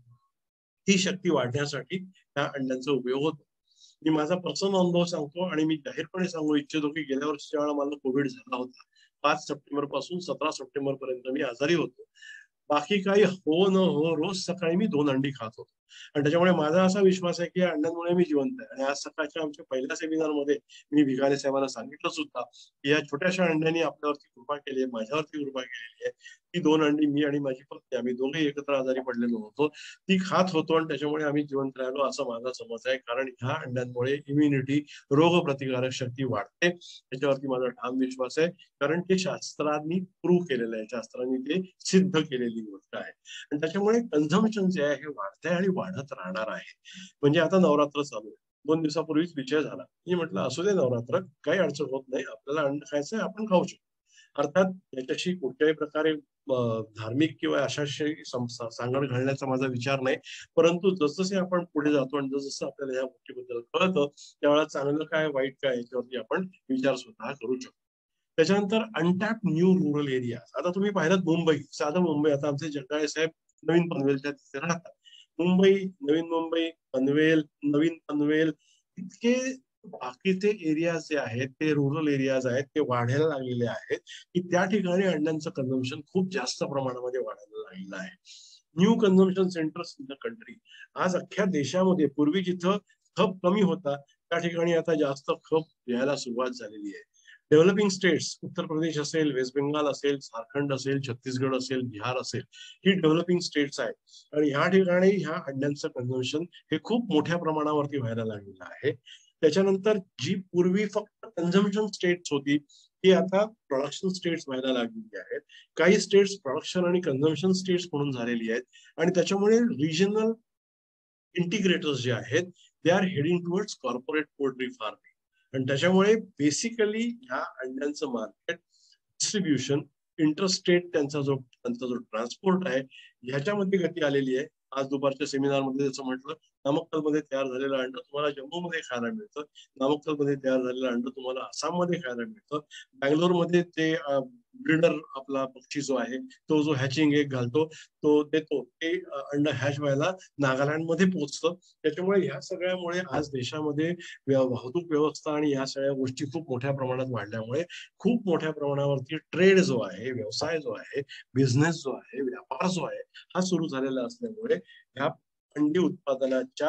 ती शक्ती वाढण्यासाठी त्या अंड्यांचा उपयोग होतो. मी माझा पर्सनल अनुभव सांगतो आणि मी जाहीरपणे सांगू इच्छितो की गेल्या वर्षीच्या वेळेला मला कोविड झाला होता. 5 सप्टेंबर पासून 17 सप्टेंबर पर्यंत मी आजारी होतो. बाकी काही हो न हो रोज सकाळी मी 2 अंडी खात होतो आणि त्याच्यामुळे माझा असा विश्वास आहे की या अंड्यांमुळे मी जिवंत आहे. आणि आज सकाळच्या आमच्या पहिल्या सेमिनारमध्ये मी भिकाणे साहेबांना सांगितलं सुद्धा की या छोट्याशा अंड्यांनी आपल्यावरती कृपा केली आहे, माझ्यावरती कृपा केलेली आहे. ती 2 अंडी मी आणि माझी पत्नी आम्ही दोघे एकत्र आजारी पडलेलो होतो, ती खात होतो आणि त्याच्यामुळे आम्ही जिवंत राहिलो असं माझा समज आहे. कारण ह्या अंड्यांमुळे इम्युनिटी रोगप्रतिकारक शक्ती वाढते, त्याच्यावरती माझा ठाम विश्वास आहे. कारण ते शास्त्रांनी प्रूव्ह केलेलं आहे, शास्त्रांनी ते सिद्ध केलेली गोष्ट आहे. आणि त्याच्यामुळे कन्झम्पशन जे आहे हे वाढतंय आणि वाढत राहणार आहे. म्हणजे आता नवरात्र चालू आहे, 2 दिवसापूर्वीच विषय झाला. मी म्हटलं असू दे नवरात्र, काही अडचण होत नाही, आपल्याला अन्न खायचंय, आपण खाऊ शकतो. अर्थात याच्याशी कुठल्याही प्रकारे धार्मिक किंवा अशाशी सांगड घालण्याचा माझा विचार नाही. परंतु जसजसे आपण पुढे जातो आणि जसं आपल्याला या गोष्टीबद्दल कळतं त्यावेळेला चांगलं काय वाईट काय याच्यावरती आपण विचार स्वतः करू शकतो. त्याच्यानंतर अनटॅप न्यू रुरल एरिया. आता तुम्ही पाहिलं मुंबई, साधं मुंबई, आता आमचे जगदाळे साहेब नवीन पनवेलच्या तिथे राहतात. मुंबई, नवीन मुंबई, पनवेल, नवीन पनवेल, इतके बाकीचे एरियाज जे आहेत ते रुरल एरियाज आहेत ते वाढायला लागलेले आहेत की त्या ठिकाणी अंड्यांचं कन्झम्पशन खूप जास्त प्रमाणामध्ये वाढायला लागलेलं आहे. New consumption centres in the country. आज अख्ख्या देशामध्ये पूर्वी जिथं खप कमी होता त्या ठिकाणी आता जास्त खप यायला सुरुवात झालेली आहे. डेव्हलपिंग स्टेट्स, उत्तर प्रदेश असेल, वेस्ट बेंगाल असेल, झारखंड असेल, छत्तीसगड असेल, बिहार असेल, ही डेव्हलपिंग स्टेट्स आहेत आणि ह्या ठिकाणी ह्या अंड्यांचं कन्झम्पशन हे खूप मोठ्या प्रमाणावरती व्हायला लागलेलं आहे. त्याच्यानंतर जी पूर्वी फक्त कन्झम्पशन स्टेट्स होती ती आता प्रोडक्शन स्टेट्स व्हायला लागलेली आहेत. काही स्टेट्स प्रोडक्शन आणि कन्झम्पशन स्टेट्स म्हणून झालेली आहेत आणि त्याच्यामुळे रिजनल इंटिग्रेटर्स जे आहेत they are heading towards corporate poultry farming. आणि त्याच्यामुळे बेसिकली ह्या अंड्यांचं मार्केट, डिस्ट्रीब्युशन, इंटरस्टेट त्यांचा जो ट्रान्सपोर्ट आहे ह्याच्यामध्ये गती आलेली आहे. आज दुपारच्या सेमिनारमध्ये जसं म्हटलं, नामक्कलमध्ये तयार झालेलं अंड तुम्हाला जम्मूमध्ये खायला मिळतं, नामक्कलमध्ये तयार झालेलं अंड तुम्हाला आसाममध्ये खायला मिळतं, बँगलोरमध्ये ते ब्रीडर आपला पक्षी जो आहे तो जो हॅचिंग एग घालतो तो देतो, ते अंड हॅच व्हायला नागालँडमध्ये पोहोचतं. त्याच्यामुळे ह्या सगळ्यामुळे आज देशामध्ये वाहतूक व्यवस्था आणि ह्या सगळ्या गोष्टी खूप मोठ्या प्रमाणात वाढल्यामुळे खूप मोठ्या प्रमाणावरती ट्रेड जो आहे, व्यवसाय जो आहे, बिझनेस जो आहे, व्यापार जो आहे हा सुरू झालेला असल्यामुळे ह्या अंडी उत्पादनाच्या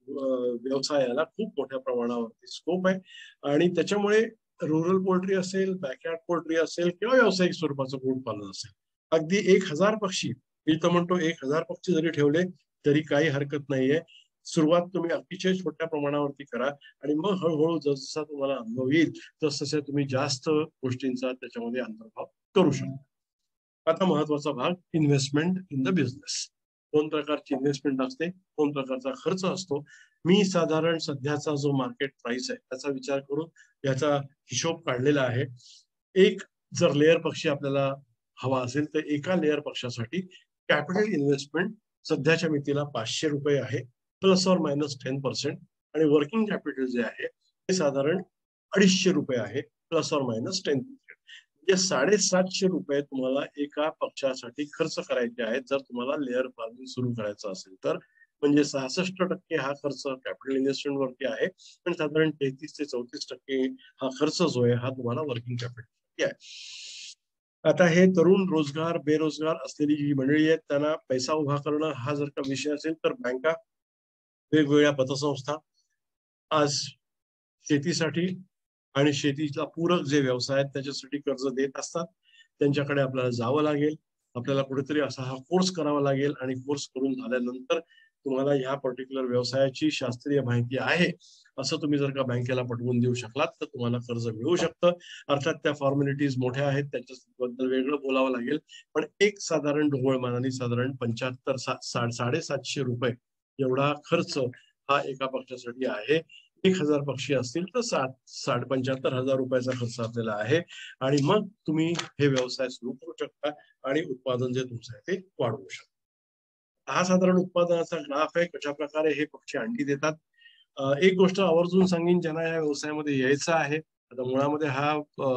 व्यवसायाला खूप मोठ्या प्रमाणावरती स्कोप आहे. आणि त्याच्यामुळे रुरल पोल्ट्री असेल, बॅकयार्ड पोल्ट्री असेल किंवा व्यावसायिक स्वरूपाचं कुक्कुटपालन असेल, अगदी 1000 पक्षी, मी तर म्हणतो 1000 पक्षी जरी ठेवले तरी काही हरकत नाहीये. सुरुवात तुम्ही अतिशय छोट्या प्रमाणावरती करा आणि मग हळूहळू जसजसा तुम्हाला अनुभव येईल तसतसे तुम्ही जास्त गोष्टींचा त्याच्यामध्ये अंतर्भाव करू शकता. आता महत्वाचा भाग, इन्व्हेस्टमेंट इन द बिझनेस. 2 प्रकारची इन्व्हेस्टमेंट असते, 2 प्रकारचा खर्च असतो. मी साधारण सध्याचा जो मार्केट प्राइस आहे त्याचा विचार करून याचा हिशोब काढलेला आहे. एक जर लेअर पक्षी आपल्याला हवा असेल तर एका लेअर पक्षासाठी कॅपिटल इन्व्हेस्टमेंट सध्याच्या मितीला ₹500 आहे, ±10%. आणि वर्किंग कॅपिटल जे आहे ते साधारण ₹250 आहे, ±10%. म्हणजे ₹750 तुम्हाला एका पक्षासाठी खर्च करायचे आहेत जर तुम्हाला लेअर फार्मिंग सुरू करायचं असेल तर. म्हणजे 66% हा खर्च कॅपिटल इन्व्हेस्टमेंट वरती आहे आणि साधारण 33 ते 34% हा खर्च जो आहे हा तुम्हाला वर्किंग कॅपिटल आहे. आता हे तरुण, रोजगार, बेरोजगार असलेली जी मंडळी आहेत त्यांना पैसा उभा करणं हा जर का विषय असेल तर बँका, वेगवेगळ्या पतसंस्था आज शेतीसाठी आणि शेतीला पूरक जे व्यवसाय आहेत त्याच्यासाठी कर्ज देत असतात. त्यांच्याकडे आपल्याला जावं लागेल, आपल्याला कुठेतरी असा हा कोर्स करावा लागेल आणि कोर्स करून झाल्यानंतर तुम्हाला ह्या पर्टिक्युलर व्यवसायाची शास्त्रीय माहिती आहे असं तुम्ही जर का बँकेला पटवून देऊ शकलात तर तुम्हाला कर्ज मिळू शकतं. अर्थात त्या फॉर्मॅलिटीज मोठ्या आहेत, त्याच्याबद्दल वेगळं बोलावं लागेल. पण एक साधारण ढोबळमानाने साधारण 750 रुपये एवढा खर्च हा एका पक्षासाठी आहे. 1000 पक्षी असतील तर 75,000 रुपयाचा खर्च आपल्याला आहे. आणि मग तुम्ही हे व्यवसाय सुरू करू शकता आणि उत्पादन जे तुमचं आहे ते वाढवू शकता. हा साधारण उत्पादनाचा ग्राफ आहे, कशा प्रकारे हे पक्षी अंडी देतात. एक गोष्ट आवर्जून सांगेन, ज्यांना या व्यवसायामध्ये यायचं आहे आता मुळामध्ये हा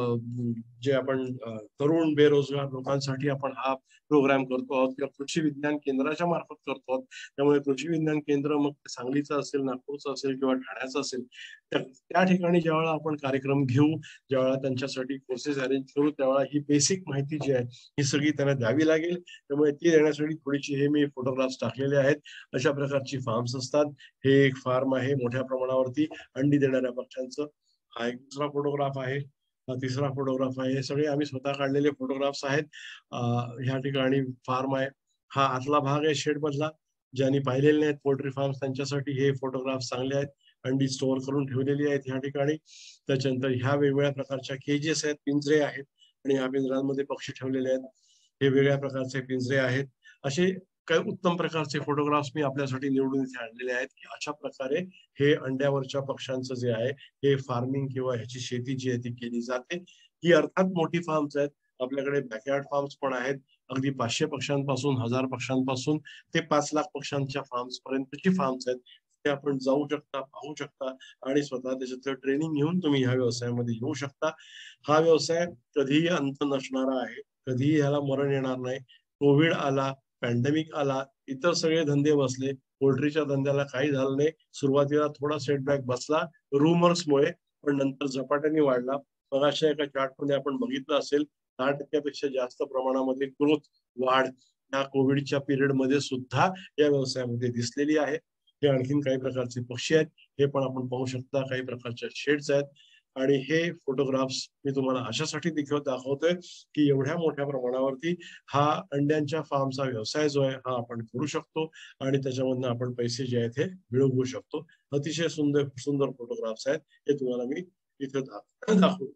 जे आपण तरुण बेरोजगार लोकांसाठी आपण हा प्रोग्राम करतो आहोत किंवा कृषी विज्ञान केंद्राच्या मार्फत करतो आहोत. त्यामुळे कृषी विज्ञान केंद्र मग सांगलीचं असेल, नागपूरचं असेल किंवा ठाण्याचं असेल, त्या ठिकाणी ज्यावेळेला आपण कार्यक्रम घेऊ, ज्यावेळेला त्यांच्यासाठी कोर्सेस अरेंज करू, त्यावेळेला ही बेसिक माहिती जी आहे ही सगळी त्यांना द्यावी लागेल. त्यामुळे ती देण्यासाठी थोडीशी हे मी फोटोग्राफ्स टाकलेले आहेत. अशा प्रकारची फार्म्स असतात. हे एक फार्म आहे मोठ्या प्रमाणावरती अंडी देणाऱ्या पक्ष्यांचं. हा एक दुसरा फोटोग्राफ आहे. हा तिसरा फोटोग्राफ आहे. हे सगळे आम्ही स्वतः काढलेले फोटोग्राफ्स आहेत. ह्या ठिकाणी फार्म आहे. हा आतला भाग आहे शेड मधला. ज्यांनी पाहिलेले नाहीत पोल्ट्री फार्म त्यांच्यासाठी हे फोटोग्राफ चांगले आहेत. अंडी स्टोअर करून ठेवलेली आहेत ह्या ठिकाणी. त्याच्यानंतर ह्या वेगवेगळ्या प्रकारच्या केजेस आहेत, पिंजरे आहेत आणि ह्या पिंजऱ्यांमध्ये पक्षी ठेवलेले आहेत. हे वेगळ्या प्रकारचे पिंजरे आहेत. असे काही उत्तम प्रकारचे फोटोग्राफ्स मी आपल्यासाठी निवडून इथे आणलेले आहेत की अशा प्रकारे हे अंड्यावरच्या पक्ष्यांचं जे आहे हे फार्मिंग किंवा ह्याची शेती जी आहे ती केली जाते. ही अर्थात मोठी फार्म्स आहेत. आपल्याकडे बॅकयार्ड फार्म्स पण आहेत. अगदी 500 पक्ष्यांपासून 1000 पक्ष्यांपासून ते 5 लाख पक्ष्यांच्या फार्म्स पर्यंतची फार्म्स आहेत. ते आपण जाऊ शकता, पाहू शकता आणि स्वतः त्याच्यातलं ट्रेनिंग घेऊन तुम्ही ह्या व्यवसायामध्ये येऊ शकता. हा व्यवसाय कधीही अंत नसणारा आहे. कधीही ह्याला मरण येणार नाही. कोविड आला, पॅन्डेमिक आला, इतर सगळे धंदे बसले, पोल्ट्रीच्या धंद्याला काही झालं नाही. सुरुवातीला थोडा सेटबॅक बसला रुमर्समुळे, पण नंतर झपाट्याने वाढला. मगाशी एका चार्टमध्ये आपण बघितलं असेल 10% जास्त प्रमाणामध्ये ग्रोथ वाढ या कोविडच्या पिरियडमध्ये सुद्धा या व्यवसायामध्ये दिसलेली आहे. हे आणखीन काही प्रकारचे पक्षी आहेत, हे पण आपण पाहू शकता. काही प्रकारच्या शेड्स आहेत आणि हे फोटोग्राफ्स मी तुम्हाला अशासाठी दाखवतोय की एवढ्या मोठ्या प्रमाणावरती हा अंड्यांच्या फार्मचा व्यवसाय जो आहे हा आपण करू शकतो आणि त्याच्यामधनं आपण पैसे जे आहेत हे मिळवू शकतो. अतिशय सुंदर सुंदर फोटोग्राफ्स आहेत, हे तुम्हाला मी इथे दाखवतो.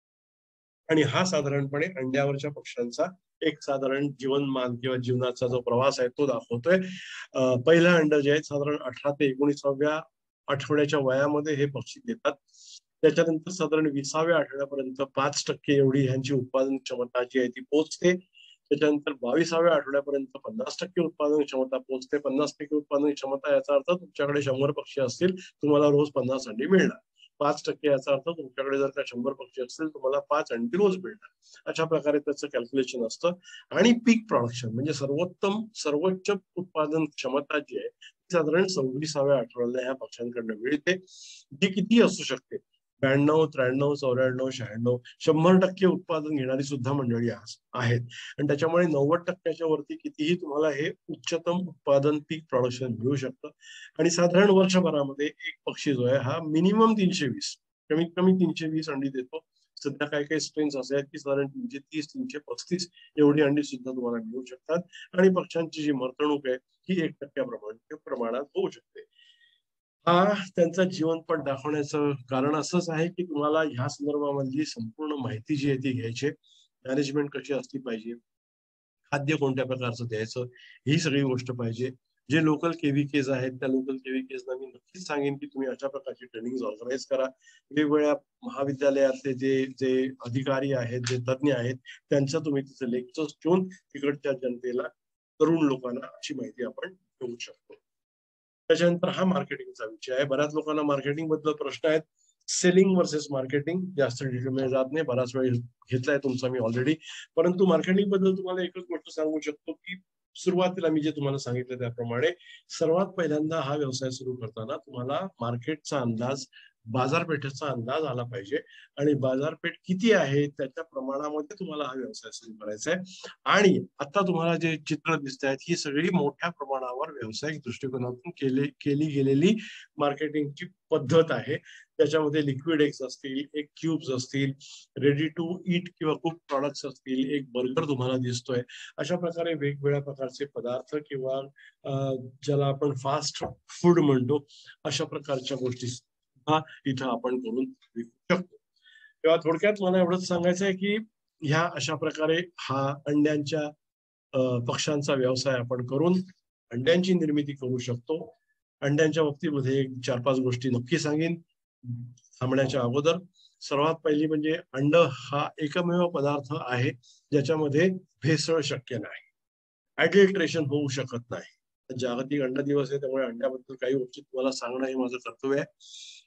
आणि हा साधारणपणे अंड्यावरच्या पक्ष्यांचा एक साधारण जीवनमान किंवा जीवनाचा जो प्रवास आहे तो दाखवतोय. पहिलं अंड जे आहे साधारण 18 ते 19व्या आठवड्याच्या वयामध्ये हे पक्षी देतात. त्याच्यानंतर साधारण 20व्या आठवड्यापर्यंत 5% एवढी ह्यांची उत्पादन क्षमता जी आहे ती पोहोचते. त्याच्यानंतर 22व्या आठवड्यापर्यंत 50% उत्पादन क्षमता पोहोचते. 50% उत्पादन क्षमता याचा अर्थ तुमच्याकडे 100 पक्षी असतील, तुम्हाला रोज 50 अंडी मिळणार. 5% याचा अर्थ तुमच्याकडे जर का 100 पक्षी असतील तुम्हाला 5 अंडी रोज मिळणार. अशा प्रकारे त्याचं कॅल्क्युलेशन असतं. आणि पीक प्रोडक्शन म्हणजे सर्वोच्च उत्पादन क्षमता जी आहे साधारण 26व्या आठवड्याला ह्या पक्ष्यांकडनं मिळते, जी किती असू शकते. 92, 93, 94, 96, 100% उत्पादन घेणारी सुद्धा मंडळी आहेत. आणि त्याच्यामुळे 90%च्या वरती कितीही तुम्हाला हे उच्चतम उत्पादन पीक प्रोडक्शन मिळू शकतं. आणि साधारण वर्षभरामध्ये एक पक्षी जो आहे हा मिनिमम 320 कमीत कमी 320 अंडी देतो. सध्या काही काही स्ट्रेन्स असे आहेत की साधारण 330, 335 एवढी अंडी सुद्धा तुम्हाला मिळू शकतात. आणि पक्ष्यांची जी मर्तणूक आहे ही 1% प्रमाणात होऊ शकते. हा त्यांचा जीवनपट दाखवण्याचं कारण असंच आहे की तुम्हाला ह्या संदर्भामधली संपूर्ण माहिती जी आहे ती घ्यायची. मॅनेजमेंट कशी असली पाहिजे, खाद्य कोणत्या प्रकारचं द्यायचं, ही सगळी गोष्ट पाहिजे. जे लोकल केव्हीकेज आहेत त्या लोकल केव्हीकेजना मी नक्कीच सांगेन की तुम्ही अशा प्रकारची ट्रेनिंग ऑर्गनाईज करा. वेगवेगळ्या महाविद्यालयातले जे अधिकारी आहेत, जे तज्ज्ञ आहेत, त्यांचं तुम्ही तिथे लेक्चर्स ठेवून तिकडच्या जनतेला, तरुण लोकांना अशी माहिती आपण देऊ शकतो. त्याच्यानंतर हा मार्केटिंगचा विषय आहे. बऱ्याच लोकांना मार्केटिंग बद्दल प्रश्न आहेत. सेलिंग वर्सेस मार्केटिंग जास्त डिटेलमध्ये जात नाही, बराच वेळ घेतलाय तुमचा मी ऑलरेडी. परंतु मार्केटिंग बद्दल तुम्हाला एकच गोष्ट सांगू शकतो की सुरुवातीला मी जे तुम्हाला सांगितलं त्याप्रमाणे सर्वात पहिल्यांदा हा व्यवसाय सुरू करताना तुम्हाला मार्केटचा अंदाज, बाजारपेठेचा अंदाज आला पाहिजे. आणि बाजारपेठ किती आहे त्याच्या प्रमाणामध्ये तुम्हाला हा व्यवसाय सुरू करायचा आहे. आणि आता तुम्हाला जे चित्र दिसत आहेत ही सगळी मोठ्या प्रमाणावर व्यावसायिक दृष्टिकोनातून केली गेलेली मार्केटिंगची पद्धत आहे. त्याच्यामध्ये लिक्विड एग्स असतील, एक क्यूब्स असतील, रेडी टू ईट किंवा कुक प्रॉडक्ट्स असतील, एक बर्गर तुम्हाला दिसतोय. अशा प्रकारे वेगवेगळ्या प्रकारचे पदार्थ किंवा ज्याला आपण फास्ट फूड म्हणतो अशा प्रकारच्या गोष्टी इथं आपण करून विकू शकतो. तेव्हा थोडक्यात मला एवढंच सांगायचं आहे की ह्या अशा प्रकारे हा अंड्यांच्या पक्ष्यांचा व्यवसाय आपण करून अंड्यांची निर्मिती करू शकतो. अंड्यांच्या बाबतीमध्ये 4-5 गोष्टी नक्की सांगेन थांबण्याच्या अगोदर. सर्वात पहिली म्हणजे अंड हा एकमेव पदार्थ आहे ज्याच्यामध्ये भेसळ शक्य नाही, ऍडल्ट्रेशन होऊ शकत नाही. जागतिक अंड दिवस आहे त्यामुळे अंड्याबद्दल काही गोष्टी तुम्हाला सांगणं हे माझं कर्तव्य आहे.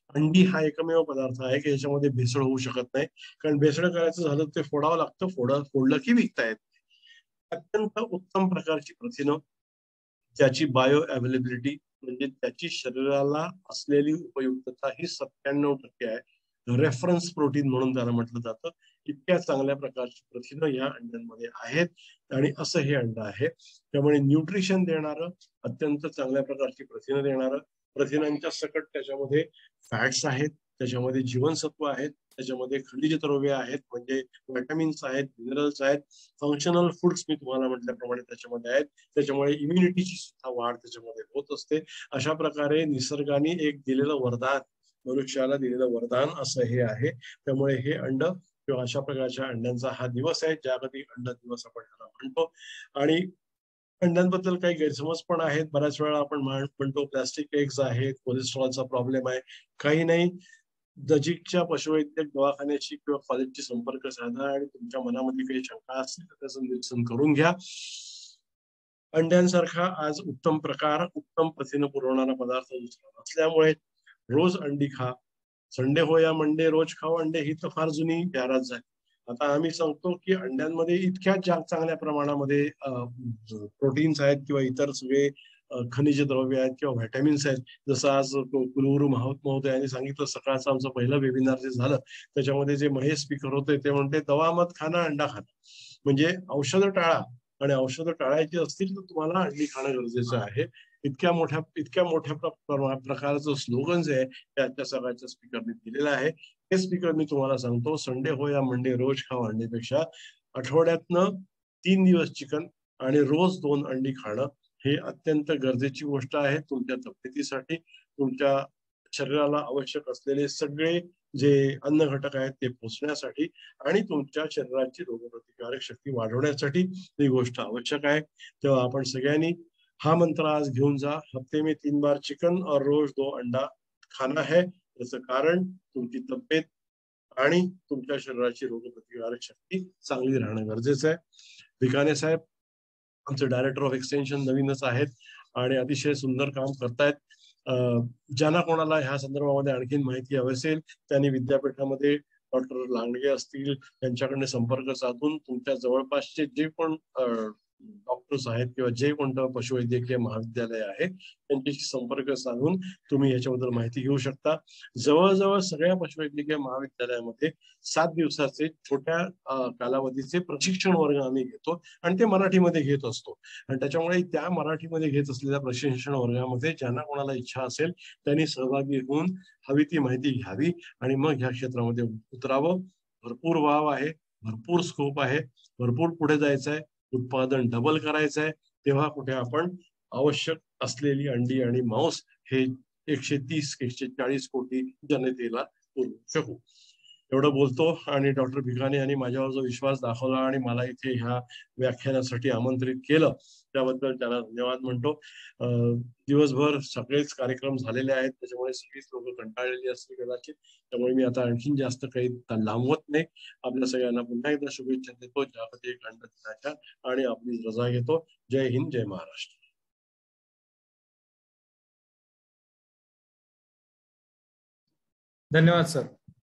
अंडी हा एकमेव पदार्थ आहे की याच्यामध्ये भेसळ होऊ शकत नाही, कारण भेसळ करायचं झालं ते फोडावं लागतं, फोडलं की विकता येत. अत्यंत उत्तम प्रकारची प्रथिनं, त्याची बायो अवेलेबिलिटी म्हणजे त्याची शरीराला असलेली उपयुक्तता ही 97% आहे. रेफरन्स प्रोटीन म्हणून त्याला म्हटलं जातं. इतक्या चांगल्या प्रकारची प्रथिनं या अंड्यांमध्ये आहेत आणि असं हे अंड आहे. त्यामुळे न्यूट्रिशन देणारं, अत्यंत चांगल्या प्रकारची प्रथिनं देणारं, प्रथिनांच्या सकट त्याच्यामध्ये फॅट्स आहेत, त्याच्यामध्ये जीवनसत्व आहेत, त्याच्यामध्ये खनिज द्रव्य आहेत म्हणजे व्हिटॅमिन्स आहेत, मिनरल्स आहेत, फंक्शनल फूड्स मी तुम्हाला म्हटल्याप्रमाणे त्याच्यामध्ये आहेत. त्याच्यामुळे इम्युनिटीची सुद्धा वाढ त्याच्यामध्ये होत असते. अशा प्रकारे निसर्गाने एक दिलेलं वरदान, मनुष्याला दिलेलं वरदान असं हे आहे. त्यामुळे हे अंड किंवा अशा प्रकारच्या अंड्यांचा हा दिवस आहे, जागतिक अंड दिवस आपण ह्याला म्हणतो. आणि अंड्यांबद्दल काही गैरसमज पण आहेत. बऱ्याच वेळा आपण म्हणतो प्लास्टिक एग्स आहेत, कोलेस्ट्रॉलचा प्रॉब्लेम आहे. काही नाही, नजीकच्या पशुवैद्यक दवाखान्याशी किंवा कॉलेजची संपर्क साधा आणि तुमच्या मनामध्ये काही शंका असतील तर त्याचं निरसन करून घ्या. अंड्यांसारखा आज उत्तम प्रकार, उत्तम प्रथिनं पुरवणारा पदार्थ दुसरा नसल्यामुळे रोज अंडी खा. संडे हो या मंडे रोज खाऊ अंडे ही तर फार जुनी जाहिरात झाली. आता आम्ही सांगतो की अंड्यांमध्ये इतक्या चांगल्या प्रमाणामध्ये प्रोटीन्स आहेत किंवा इतर सगळे खनिज द्रव्य आहेत किंवा व्हिटॅमिन्स आहेत. जसं आज कुलगुरू महोदयांनी सांगितलं, सकाळचं आमचं पहिलं वेबिनार जे झालं त्याच्यामध्ये जे महेश स्पीकर होते ते म्हणते दवा मत खाणं अंडा खाणं, म्हणजे औषधं टाळा, आणि औषधं टाळायची असतील तर तुम्हाला अंडी खाणं गरजेचं आहे. इतक्या मोठ्या प्रकारचं स्लोगन जे आहे ते आजच्या सकाळच्या स्पीकरने दिलेलं आहे. हे स्पीकर मी तुम्हाला सांगतो, संडे हो या मंडे रोज खाऊ अंडीपेक्षा आठवड्यातनं 3 दिवस चिकन आणि रोज 2 अंडी खाणं हे अत्यंत गरजेची गोष्ट आहे तुमच्या तब्येतीसाठी. तुमच्या शरीराला आवश्यक असलेले सगळे जे अन्न घटक आहेत ते पोचण्यासाठी आणि तुमच्या शरीराची रोगप्रतिकारक शक्ती वाढवण्यासाठी ही गोष्ट आवश्यक आहे. तेव्हा आपण सगळ्यांनी हा मंत्र आज घेऊन जा. हफ्ते में 3 बार चिकन और रोज 2 अंडा खाना है. याचं कारण तुमची तब्येत आणि तुमच्या शरीराची रोगप्रतिकारक शक्ती चांगली राहणं गरजेचं आहे. भिकाणे साहेब आमचे डायरेक्टर ऑफ एक्सटेन्शन नवीनच आहेत आणि अतिशय सुंदर काम करतायत. ज्यांना कोणाला ह्या संदर्भामध्ये आणखीन माहिती हवी असेल त्यांनी विद्यापीठामध्ये डॉक्टर लांडगे असतील त्यांच्याकडे संपर्क साधून तुमच्या जवळपासचे जे पण डॉक्टर्स आहेत किंवा जे कोणतं पशुवैद्यकीय महाविद्यालय आहे त्यांच्याशी संपर्क साधून तुम्ही याच्याबद्दल माहिती घेऊ शकता. जवळजवळ सगळ्या पशुवैद्यकीय महाविद्यालयामध्ये 7 दिवसाचे छोट्या कालावधीचे प्रशिक्षण वर्ग आम्ही घेतो आणि ते मराठीमध्ये घेत असतो. आणि त्याच्यामुळे त्या मराठीमध्ये घेत असलेल्या प्रशिक्षण वर्गामध्ये ज्यांना कोणाला इच्छा असेल त्यांनी सहभागी होऊन हवी ती माहिती घ्यावी आणि मग ह्या क्षेत्रामध्ये उतरावं. भरपूर वाव आहे, भरपूर स्कोप आहे, भरपूर पुढे जायचं आहे, उत्पादन डबल करायचं आहे. तेव्हा कुठे आपण आवश्यक असलेली अंडी आणि मांस हे 130-140 कोटी जनतेला पुरवू शकू. एवढं बोलतो आणि डॉक्टर भिकाणे यांनी माझ्यावर जो विश्वास दाखवला आणि मला इथे ह्या व्याख्यानासाठी आमंत्रित केलं त्याबद्दल त्याला धन्यवाद म्हणतो. दिवसभर सगळेच कार्यक्रम झालेले आहेत त्याच्यामुळे सगळीच लोक कंटाळलेली असतील कदाचित. त्यामुळे मी आता आणखीन जास्त काही लांबवत नाही. आपल्या सगळ्यांना पुन्हा एकदा शुभेच्छा देतो जागतिक अंड दिनाच्या आणि आपली रजा घेतो. जय हिंद, जय महाराष्ट्र. धन्यवाद सर.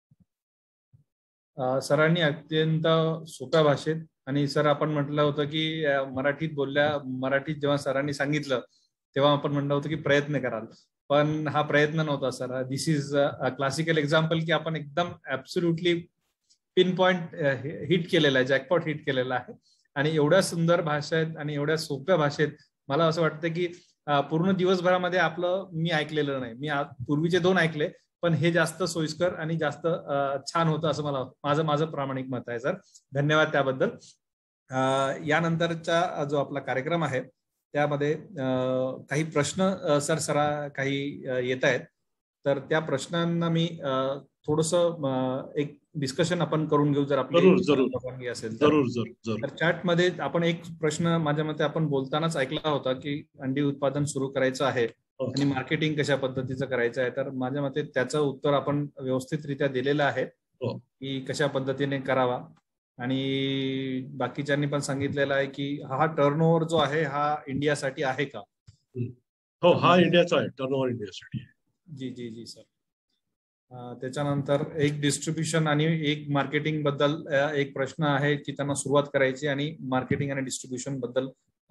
सरांनी अत्यंत सोप्या भाषेत आणि सर आपण म्हटलं होतं की मराठीत जेव्हा सरांनी सांगितलं तेव्हा आपण म्हटलं होतं की प्रयत्न कराल, पण हा प्रयत्न नव्हता sir. This is a classical example की आपण एकदम ऍब्सोल्युटली पिन पॉइंट हिट केलेला आहे, जॅकपॉट हिट केलेला आहे. आणि एवढ्या सुंदर भाषेत आणि एवढ्या सोप्या भाषेत मला असं वाटतं की पूर्ण दिवसभरामध्ये आपलं मी ऐकलेलं नाही. मी पूर्वीचे 2 ऐकले पण हे जास्त सोयीस्कर आणि जास्त छान होतं असं माझं प्रामाणिक मत आहे सर. धन्यवाद त्याबद्दल. यानंतरचा जो आपला कार्यक्रम आहे त्यामध्ये काही प्रश्न सरा काही येत आहेत तर त्या प्रश्नांना मी थोडंसं एक डिस्कशन आपण करून घेऊ जर आपली असेल तर. चॅटमध्ये आपण एक प्रश्न माझ्या मते आपण बोलतानाच ऐकला होता की अंडी उत्पादन सुरू करायचं आहे आणि मार्केटिंग कशा पद्धतीचं करायचं आहे. तर माझ्या मते त्याचं उत्तर आपण व्यवस्थितरित्या दिलेलं आहे की कशा पद्धतीने करावा. आणि बाकीच्यांनी पण सांगितलेलं आहे की हा टर्नओव्हर जो आहे हा इंडियासाठी आहे का? हो, हा इंडियाचा आहे, टर्नओव्हर इंडियासाठी. जी जी जी सर. त्याच्यानंतर एक डिस्ट्रीब्युशन आणि एक मार्केटिंग बद्दल एक प्रश्न आहे की त्यांना सुरुवात करायची आणि मार्केटिंग आणि डिस्ट्रीब्युशन बद्दल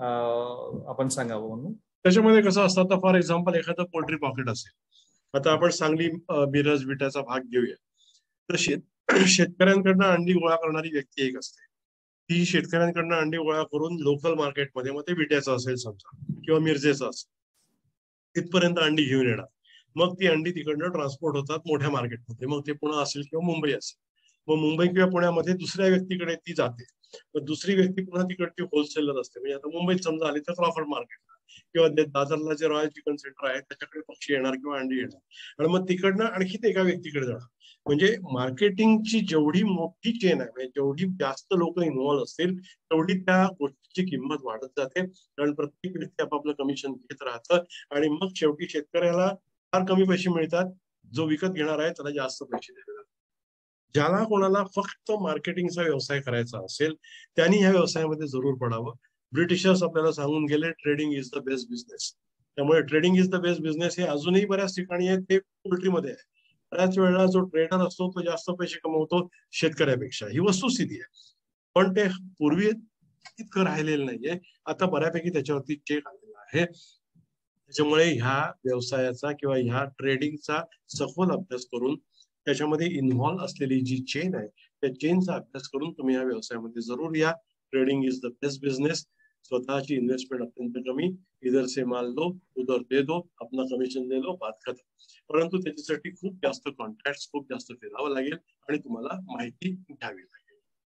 आपण सांगावं म्हणून. त्याच्यामध्ये कसं असतं, आता फॉर एक्झाम्पल एखादं पोल्ट्री पॉकेट असेल, आता आपण सांगली मिरज विट्याचा भाग घेऊया, तर शेतकऱ्यांकडनं अंडी गोळा करणारी व्यक्ती एक असते. ती शेतकऱ्यांकडनं अंडी गोळा करून लोकल मार्केटमध्ये, मग ते विट्याचं असेल समजा किंवा मिरजेचं असेल, तिथपर्यंत अंडी घेऊन येणार. मग ती अंडी तिकडनं ट्रान्सपोर्ट होतात मोठ्या मार्केटमध्ये, मग ते पुणे असेल किंवा मुंबई असेल. मग मुंबई किंवा पुण्यामध्ये दुसऱ्या व्यक्तीकडे ती जाते. मग दुसरी व्यक्ती पुन्हा तिकडची होलसेलर असते. म्हणजे आता मुंबईत समजा आली तर क्रॉफर्ड मार्केटला किंवा दादरला जे रॉयल चिकन सेंटर आहे त्याच्याकडे पक्षी येणार किंवा अंडी येणार, आणि मग तिकडनं आणखी ते एका व्यक्तीकडे जाणार. म्हणजे मार्केटिंगची जेवढी मोठी चेन आहे, म्हणजे जेवढी जास्त लोक इन्व्हॉल्व्ह असतील तेवढी त्या गोष्टीची किंमत वाढत जाते. कारण प्रत्येक व्यक्ती आपापलं कमिशन घेत राहतं आणि मग शेवटी शेतकऱ्याला फार कमी पैसे मिळतात, जो विकत घेणार आहे त्याला जास्त पैसे द्यावे लागतात. ज्याला कोणाला फक्त मार्केटिंगचा व्यवसाय करायचा असेल त्यांनी ह्या व्यवसायामध्ये जरूर पडावं. ब्रिटिशर्स आपल्याला सांगून गेले trading is the best business. त्यामुळे trading is the best business हे अजूनही बऱ्याच ठिकाणी आहे, ते पोल्ट्रीमध्ये आहे. बऱ्याच वेळेला जो ट्रेडर असतो तो जास्त पैसे कमवतो शेतकऱ्यापेक्षा, ही वस्तुस्थिती आहे. पण ते पूर्वी इतकं राहिलेलं नाहीये, आता बऱ्यापैकी त्याच्यावरती चेक आलेला आहे. त्याच्यामुळे ह्या व्यवसायाचा किंवा ह्या ट्रेडिंगचा सखोल अभ्यास करून त्याच्यामध्ये इन्व्हॉल्व्ह असलेली जी चेन आहे त्या चेनचा अभ्यास करून तुम्ही या व्यवसायामध्ये जरूर या. Trading is the best business. स्वतःची इन्व्हेस्टमेंट अत्यंत कमी, इधर से माल लो उधर दे दो, अपना कमिशन दे लो, बात खतम. परंतु त्याच्यासाठी खूप जास्त कॉन्टॅक्ट, खूप जास्त फिरावं लागेल आणि तुम्हाला माहिती घ्यावी लागेल.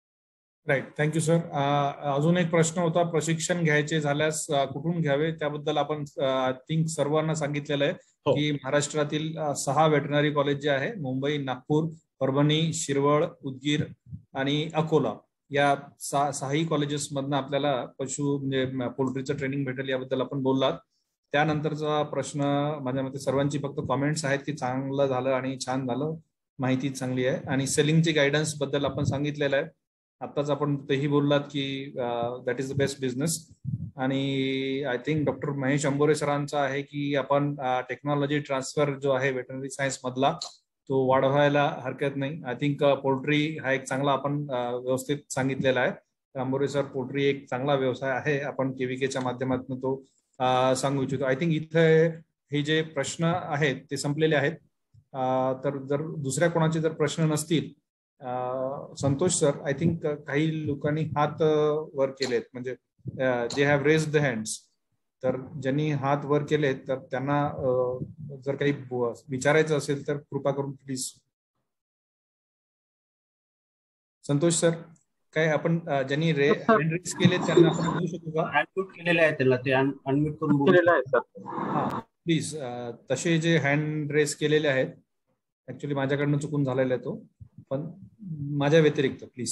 Right, thank you sir. अजून एक प्रश्न होता, प्रशिक्षण घ्यायचे झाल्यास कुठून घ्यावे, त्याबद्दल आपण आय थिंक सर्वांना सांगितलेलं आहे की महाराष्ट्रातील 6 वेटरनरी कॉलेज जे आहे, मुंबई, नागपूर, परभणी, शिरवळ, उदगीर आणि अकोला, या 6ही कॉलेजेस मधनं आपल्याला पशु म्हणजे पोल्ट्रीचं ट्रेनिंग भेटेल याबद्दल आपण बोललात. त्यानंतरचा प्रश्न माझ्या मते सर्वांची फक्त कॉमेंट्स आहेत की चांगलं झालं आणि छान झालं, माहिती चांगली आहे, आणि सेलिंगची गायडन्स बद्दल आपण सांगितलेलं आहे. आताच आपण तेही बोललात की that is the best business. आणि I think doctor Mahesh Ambore सरांचा आहे की आपण टेक्नॉलॉजी ट्रान्सफर जो आहे वेटरनरी सायन्स मधला तो वाढवायला हरकत नाही. आय थिंक पोल्ट्री हा एक चांगला आपण व्यवस्थित सांगितलेला आहे. अंबोरे सर, पोल्ट्री एक चांगला व्यवसाय आहे, आपण केव्हीकेच्या माध्यमातून तो सांगू इच्छितो. आय थिंक इथे हे जे प्रश्न आहेत ते संपलेले आहेत. तर जर दुसऱ्या कोणाचे जर प्रश्न नसतील, संतोष सर, आय थिंक काही लोकांनी हात वर केलेत, म्हणजे they have raised the hands. तर ज्यांनी हात वर केलेत तर त्यांना जर काही विचारायचं असेल तर कृपा करून प्लीज. संतोष सर, काय आपण ज्यांनी हँड रेज केले त्यांना आपण बोलू शकू का? अनम्यूट केलेले आहे त्याला, ते अनम्यूट करून बोललेले आहे सर. हा प्लीज, तसे जे हँड रेज केलेले आहेत, ऍक्च्युली माझ्याकडनं चुकून झालेला आहे तो, पण माझ्या व्यतिरिक्त प्लीज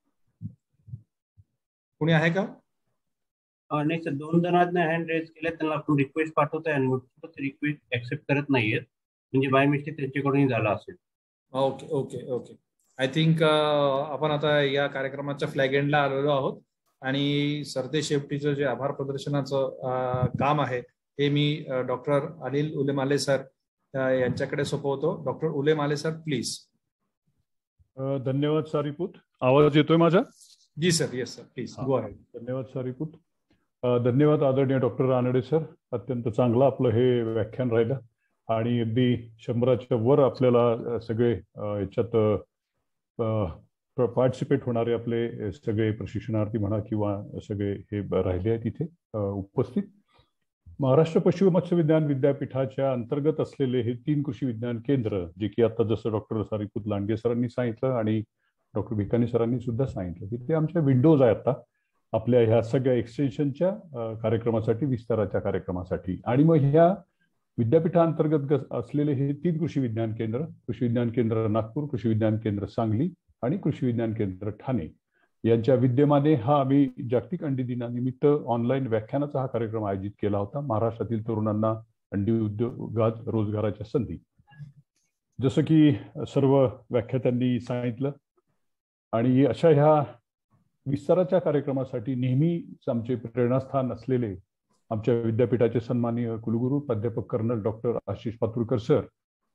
कुणी आहे का? नाही सर, 2 जणांना हँड रेज केले, त्यांना आपण रिक्वेस्ट पाठवतोय अनम्यूट, ते रिक्वेस्ट ऍक्सेप्ट करत नाहीयेत, म्हणजे बाय मिस्टेक त्यांच्याकडून झाला असेल. Okay okay okay. I think आपण आता या कार्यक्रमाच्या फ्लॅग एंडला आलेलो आहोत आणि सरते शेफ्टीचं जे आभार प्रदर्शनाचं काम आहे हे मी डॉक्टर अनिल उलेमाले सर यांच्याकडे सोपवतो. Doctor Ulemale sir, please. धन्यवाद सारीपूत. आवाज येतोय माझा? जी sir, yes sir, please go ahead. धन्यवाद सारीपूत. धन्यवाद आदरणीय डॉक्टर रानडे सर. अत्यंत चांगलं आपलं हे व्याख्यान राहिलं आणि अगदी 100च्या वर आपल्याला सगळे याच्यात पार्टिसिपेट होणारे आपले सगळे प्रशिक्षणार्थी म्हणा किंवा सगळे हे राहिले आहेत इथे उपस्थित. महाराष्ट्र पशु मत्स्य विज्ञान विद्यापीठाच्या अंतर्गत असलेले हे 3 कृषी विज्ञान केंद्र, जे की आता जसं डॉक्टर सारीपूत लांडगे सरांनी सांगितलं आणि डॉक्टर भिकानी सरांनी सुद्धा सांगितलं की ते आमच्या विंडोज आहे आता आपल्या ह्या सगळ्या एक्सटेन्शनच्या कार्यक्रमासाठी, विस्ताराच्या कार्यक्रमासाठी. आणि मग ह्या विद्यापीठांतर्गत असलेले हे 3 कृषी विज्ञान केंद्र, कृषी विज्ञान केंद्र नागपूर, कृषी विज्ञान केंद्र सांगली आणि कृषी विज्ञान केंद्र ठाणे यांच्या विद्यमाने हा आम्ही जागतिक अंडी दिनानिमित्त ऑनलाईन व्याख्यानाचा हा कार्यक्रम आयोजित केला होता. महाराष्ट्रातील तरुणांना अंडी उद्योगात रोजगाराच्या संधी, जसं की सर्व व्याख्यात्यांनी सांगितलं. आणि अशा ह्या विस्ताराच्या कार्यक्रमासाठी नेहमीच आमचे प्रेरणास्थान असलेले आमच्या विद्यापीठाचे सन्माननीय कुलगुरू प्राध्यापक colonel doctor Ashish Paturkar sir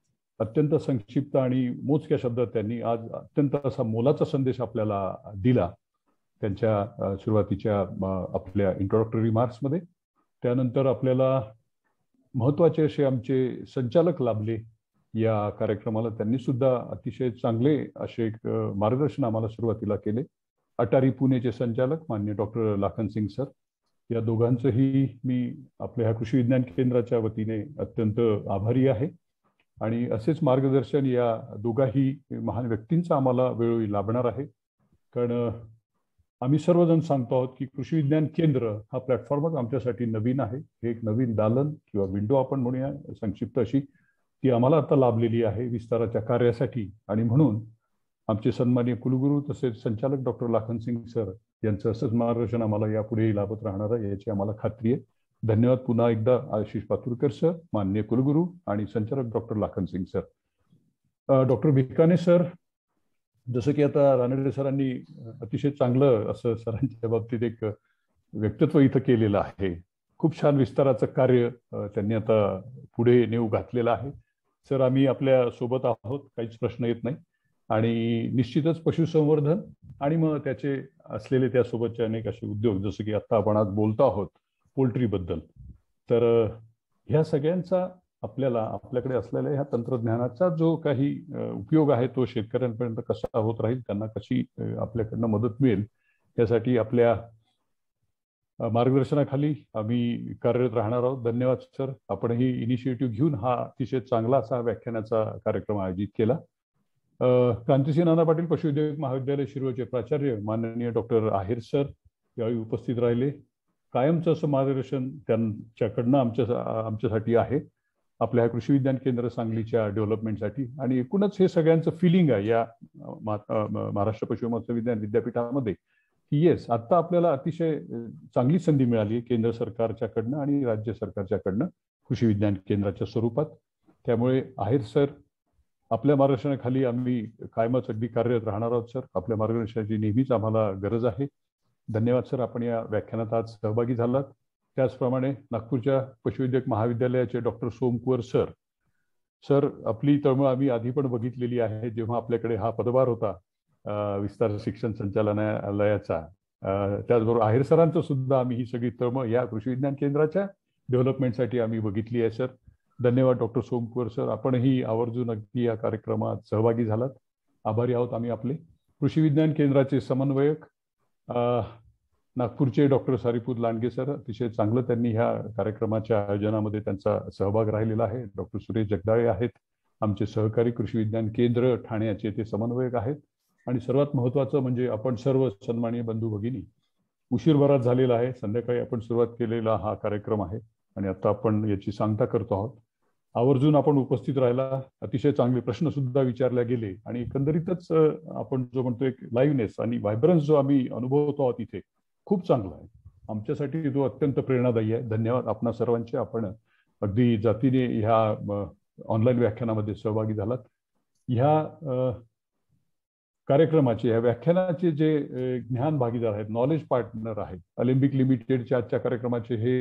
अत्यंत संक्षिप्त आणि मोजक्या शब्दात त्यांनी आज अत्यंत असा मोलाचा संदेश आपल्याला दिला त्यांच्या सुरुवातीच्या आपल्या इंट्रोडक्टरी रिमार्क्समध्ये. त्यानंतर आपल्याला महत्त्वाचे असे आमचे संचालक लाभले या कार्यक्रमाला. त्यांनी सुद्धा अतिशय चांगले असे एक मार्गदर्शन आम्हाला सुरुवातीला केले. अटारी पुणेचे संचालक माननीय डॉक्टर लाखन सिंग सर, या दोघांचंही मी आपल्या ह्या कृषी विज्ञान केंद्राच्या वतीने अत्यंत आभारी आहे. आणि असेच मार्गदर्शन या दोघाही महान व्यक्तींचं आम्हाला वेळोवेळी लाभणार आहे. कारण आम्ही सर्वजण सांगतो आहोत की कृषी विज्ञान केंद्र हा प्लॅटफॉर्मच आमच्यासाठी नवीन आहे. हे एक नवीन दालन किंवा विंडो आपण म्हणूया संक्षिप्त अशी, ती आम्हाला आता लाभलेली आहे विस्ताराच्या कार्यासाठी. आणि म्हणून आमचे सन्माननीय कुलगुरू तसेच संचालक डॉक्टर लाखन सिंग सर यांचं असंच मार्गदर्शन आम्हाला यापुढेही लाभत राहणार आहे याची आम्हाला खात्री आहे. धन्यवाद पुन्हा एकदा आशिष पातुरकर सर, माननीय कुलगुरू आणि संचालक doctor Lakhan Singh sir. Doctor Bhikane sir, जसं की आता रानडे सरांनी अतिशय चांगलं असं सरांच्या बाबतीत एक व्यक्तित्व इथं केलेलं आहे. खूप छान विस्ताराचं कार्य त्यांनी आता पुढे नेऊ घातलेलं आहे. सर, आम्ही आपल्या सोबत आहोत, काहीच प्रश्न येत नाही. आणि निश्चितच पशुसंवर्धन आणि मग त्याचे असलेले त्यासोबतचे अनेक असे उद्योग, जसं की आता आपण आज बोलतो आहोत पोल्ट्रीबद्दल, तर ह्या सगळ्यांचा आपल्याकडे असलेल्या ह्या तंत्रज्ञानाचा जो काही उपयोग आहे तो शेतकऱ्यांपर्यंत कसा होत राहील, त्यांना कशी आपल्याकडनं मदत मिळेल, यासाठी आपल्या मार्गदर्शनाखाली आम्ही कार्यरत राहणार आहोत. धन्यवाद सर, आपणही इनिशिएटिव्ह घेऊन हा अतिशय चांगला असा व्याख्यानाचा कार्यक्रम आयोजित केला. क्रांतिसिंह नाना पाटील पशुवैद्यक महाविद्यालय शिरोळचे प्राचार्य माननीय डॉक्टर आहेर सर यावेळी उपस्थित राहिले. कायमचं असं मार्गदर्शन त्यांच्याकडनं आमच्यासाठी आहे आपल्या कृषी विज्ञान केंद्र सांगलीच्या डेव्हलपमेंटसाठी. आणि एकूणच हे सगळ्यांचं फिलिंग आहे या महाराष्ट्र पशु मत्स्य विज्ञान विद्यापीठामध्ये की येस, आता आपल्याला अतिशय चांगली संधी मिळाली केंद्र सरकारच्याकडनं आणि राज्य सरकारच्याकडनं कृषी विज्ञान केंद्राच्या स्वरूपात. त्यामुळे आहेर सर, आपल्या मार्गदर्शनाखाली आम्ही कायमच अगदी कार्यरत राहणार आहोत सर. आपल्या मार्गदर्शनाची नेहमीच आम्हाला गरज आहे. धन्यवाद सर, आपण या व्याख्यानात आज सहभागी झालात. त्याचप्रमाणे नागपूरच्या पशुवैद्यक महाविद्यालयाचे डॉक्टर सोमकुवर सर, आपली तळमळ आम्ही आधी पण बघितलेली आहे जेव्हा आपल्याकडे हा पदभार होता विस्तार शिक्षण संचालनालयाचा. त्याचबरोबर आहेर सरांचं सुद्धा आम्ही ही सगळी तळमळ या कृषी विज्ञान केंद्राच्या डेव्हलपमेंटसाठी आम्ही बघितली आहे सर. धन्यवाद डॉक्टर सोमकुवर सर, आपणही आवर्जून अगदी या कार्यक्रमात सहभागी झालात. आभारी आहोत आम्ही आपले. कृषी विज्ञान केंद्राचे समन्वयक नागपूरचे डॉक्टर सारीपूत लांडगे सर, अतिशय चांगलं त्यांनी ह्या कार्यक्रमाच्या आयोजनामध्ये त्यांचा सहभाग राहिलेला आहे. डॉक्टर सुरेश जगदाळे आहेत आमचे सहकारी कृषी विज्ञान केंद्र ठाण्याचे ते समन्वयक आहेत. आणि सर्वात महत्त्वाचं म्हणजे आपण सर्व सन्माननीय बंधू भगिनी, उशीर बराच झालेला आहे, संध्याकाळी आपण सुरुवात केलेला हा कार्यक्रम आहे आणि आता आपण याची सांगता करतो आहोत. आवर्जून आपण उपस्थित राहिला, अतिशय चांगले प्रश्न सुद्धा विचारले गेले आणि एकंदरीतच आपण जो म्हणतो एक लाईव्हनेस आणि व्हायब्रन्स जो आम्ही अनुभवतो आहोत इथे खूप चांगला आहे. आमच्यासाठी तो अत्यंत प्रेरणादायी आहे. धन्यवाद आपणा सर्वांचे. आपण अगदी जातीने ह्या ऑनलाईन व्याख्यानामध्ये सहभागी झालात. ह्या कार्यक्रमाचे ह्या व्याख्यानाचे जे ज्ञान भागीदार आहेत, नॉलेज पार्टनर आहेत, ऑलिम्पिक लिमिटेडच्या आजच्या कार्यक्रमाचे हे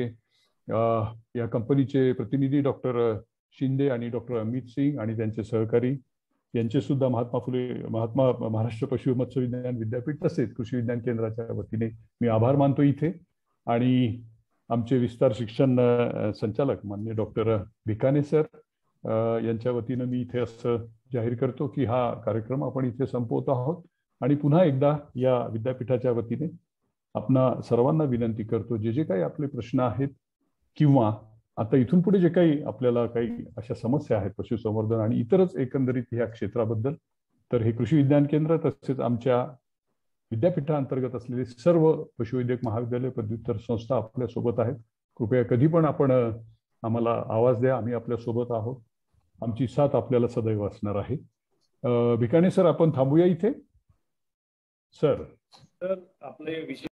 या कंपनीचे प्रतिनिधी डॉक्टर शिंदे आणि डॉक्टर अमित सिंग आणि त्यांचे सहकारी यांचे सुद्धा महात्मा महाराष्ट्र पशु मत्स्य विज्ञान विद्यापीठ तसेच कृषी विज्ञान केंद्राच्या वतीने मी आभार मानतो इथे. आणि आमचे विस्तार शिक्षण संचालक माननीय डॉक्टर भिकाणे सर यांच्या वतीनं मी इथे असं जाहीर करतो की हा कार्यक्रम आपण इथे संपवत आहोत. आणि पुन्हा एकदा या विद्यापीठाच्या वतीने आपणा सर्वांना विनंती करतो, जे काही आपले प्रश्न आहेत किंवा आता इथून पुढे जे काही आपल्याला काही अशा समस्या आहेत पशुसंवर्धन आणि इतरच एकंदरीत या क्षेत्राबद्दल, तर हे कृषी विज्ञान केंद्र तसेच आमच्या विद्यापीठांतर्गत असलेले सर्व पशुवैद्यक महाविद्यालय पदव्युत्तर संस्था आपल्या सोबत आहेत. कृपया कधी पण आपण आम्हाला आवाज द्या, आम्ही आपल्या सोबत आहोत. आमची साथ आपल्याला सदैव असणार आहे. भिकाणे सर, आपण थांबूया इथे. सर आपले विषय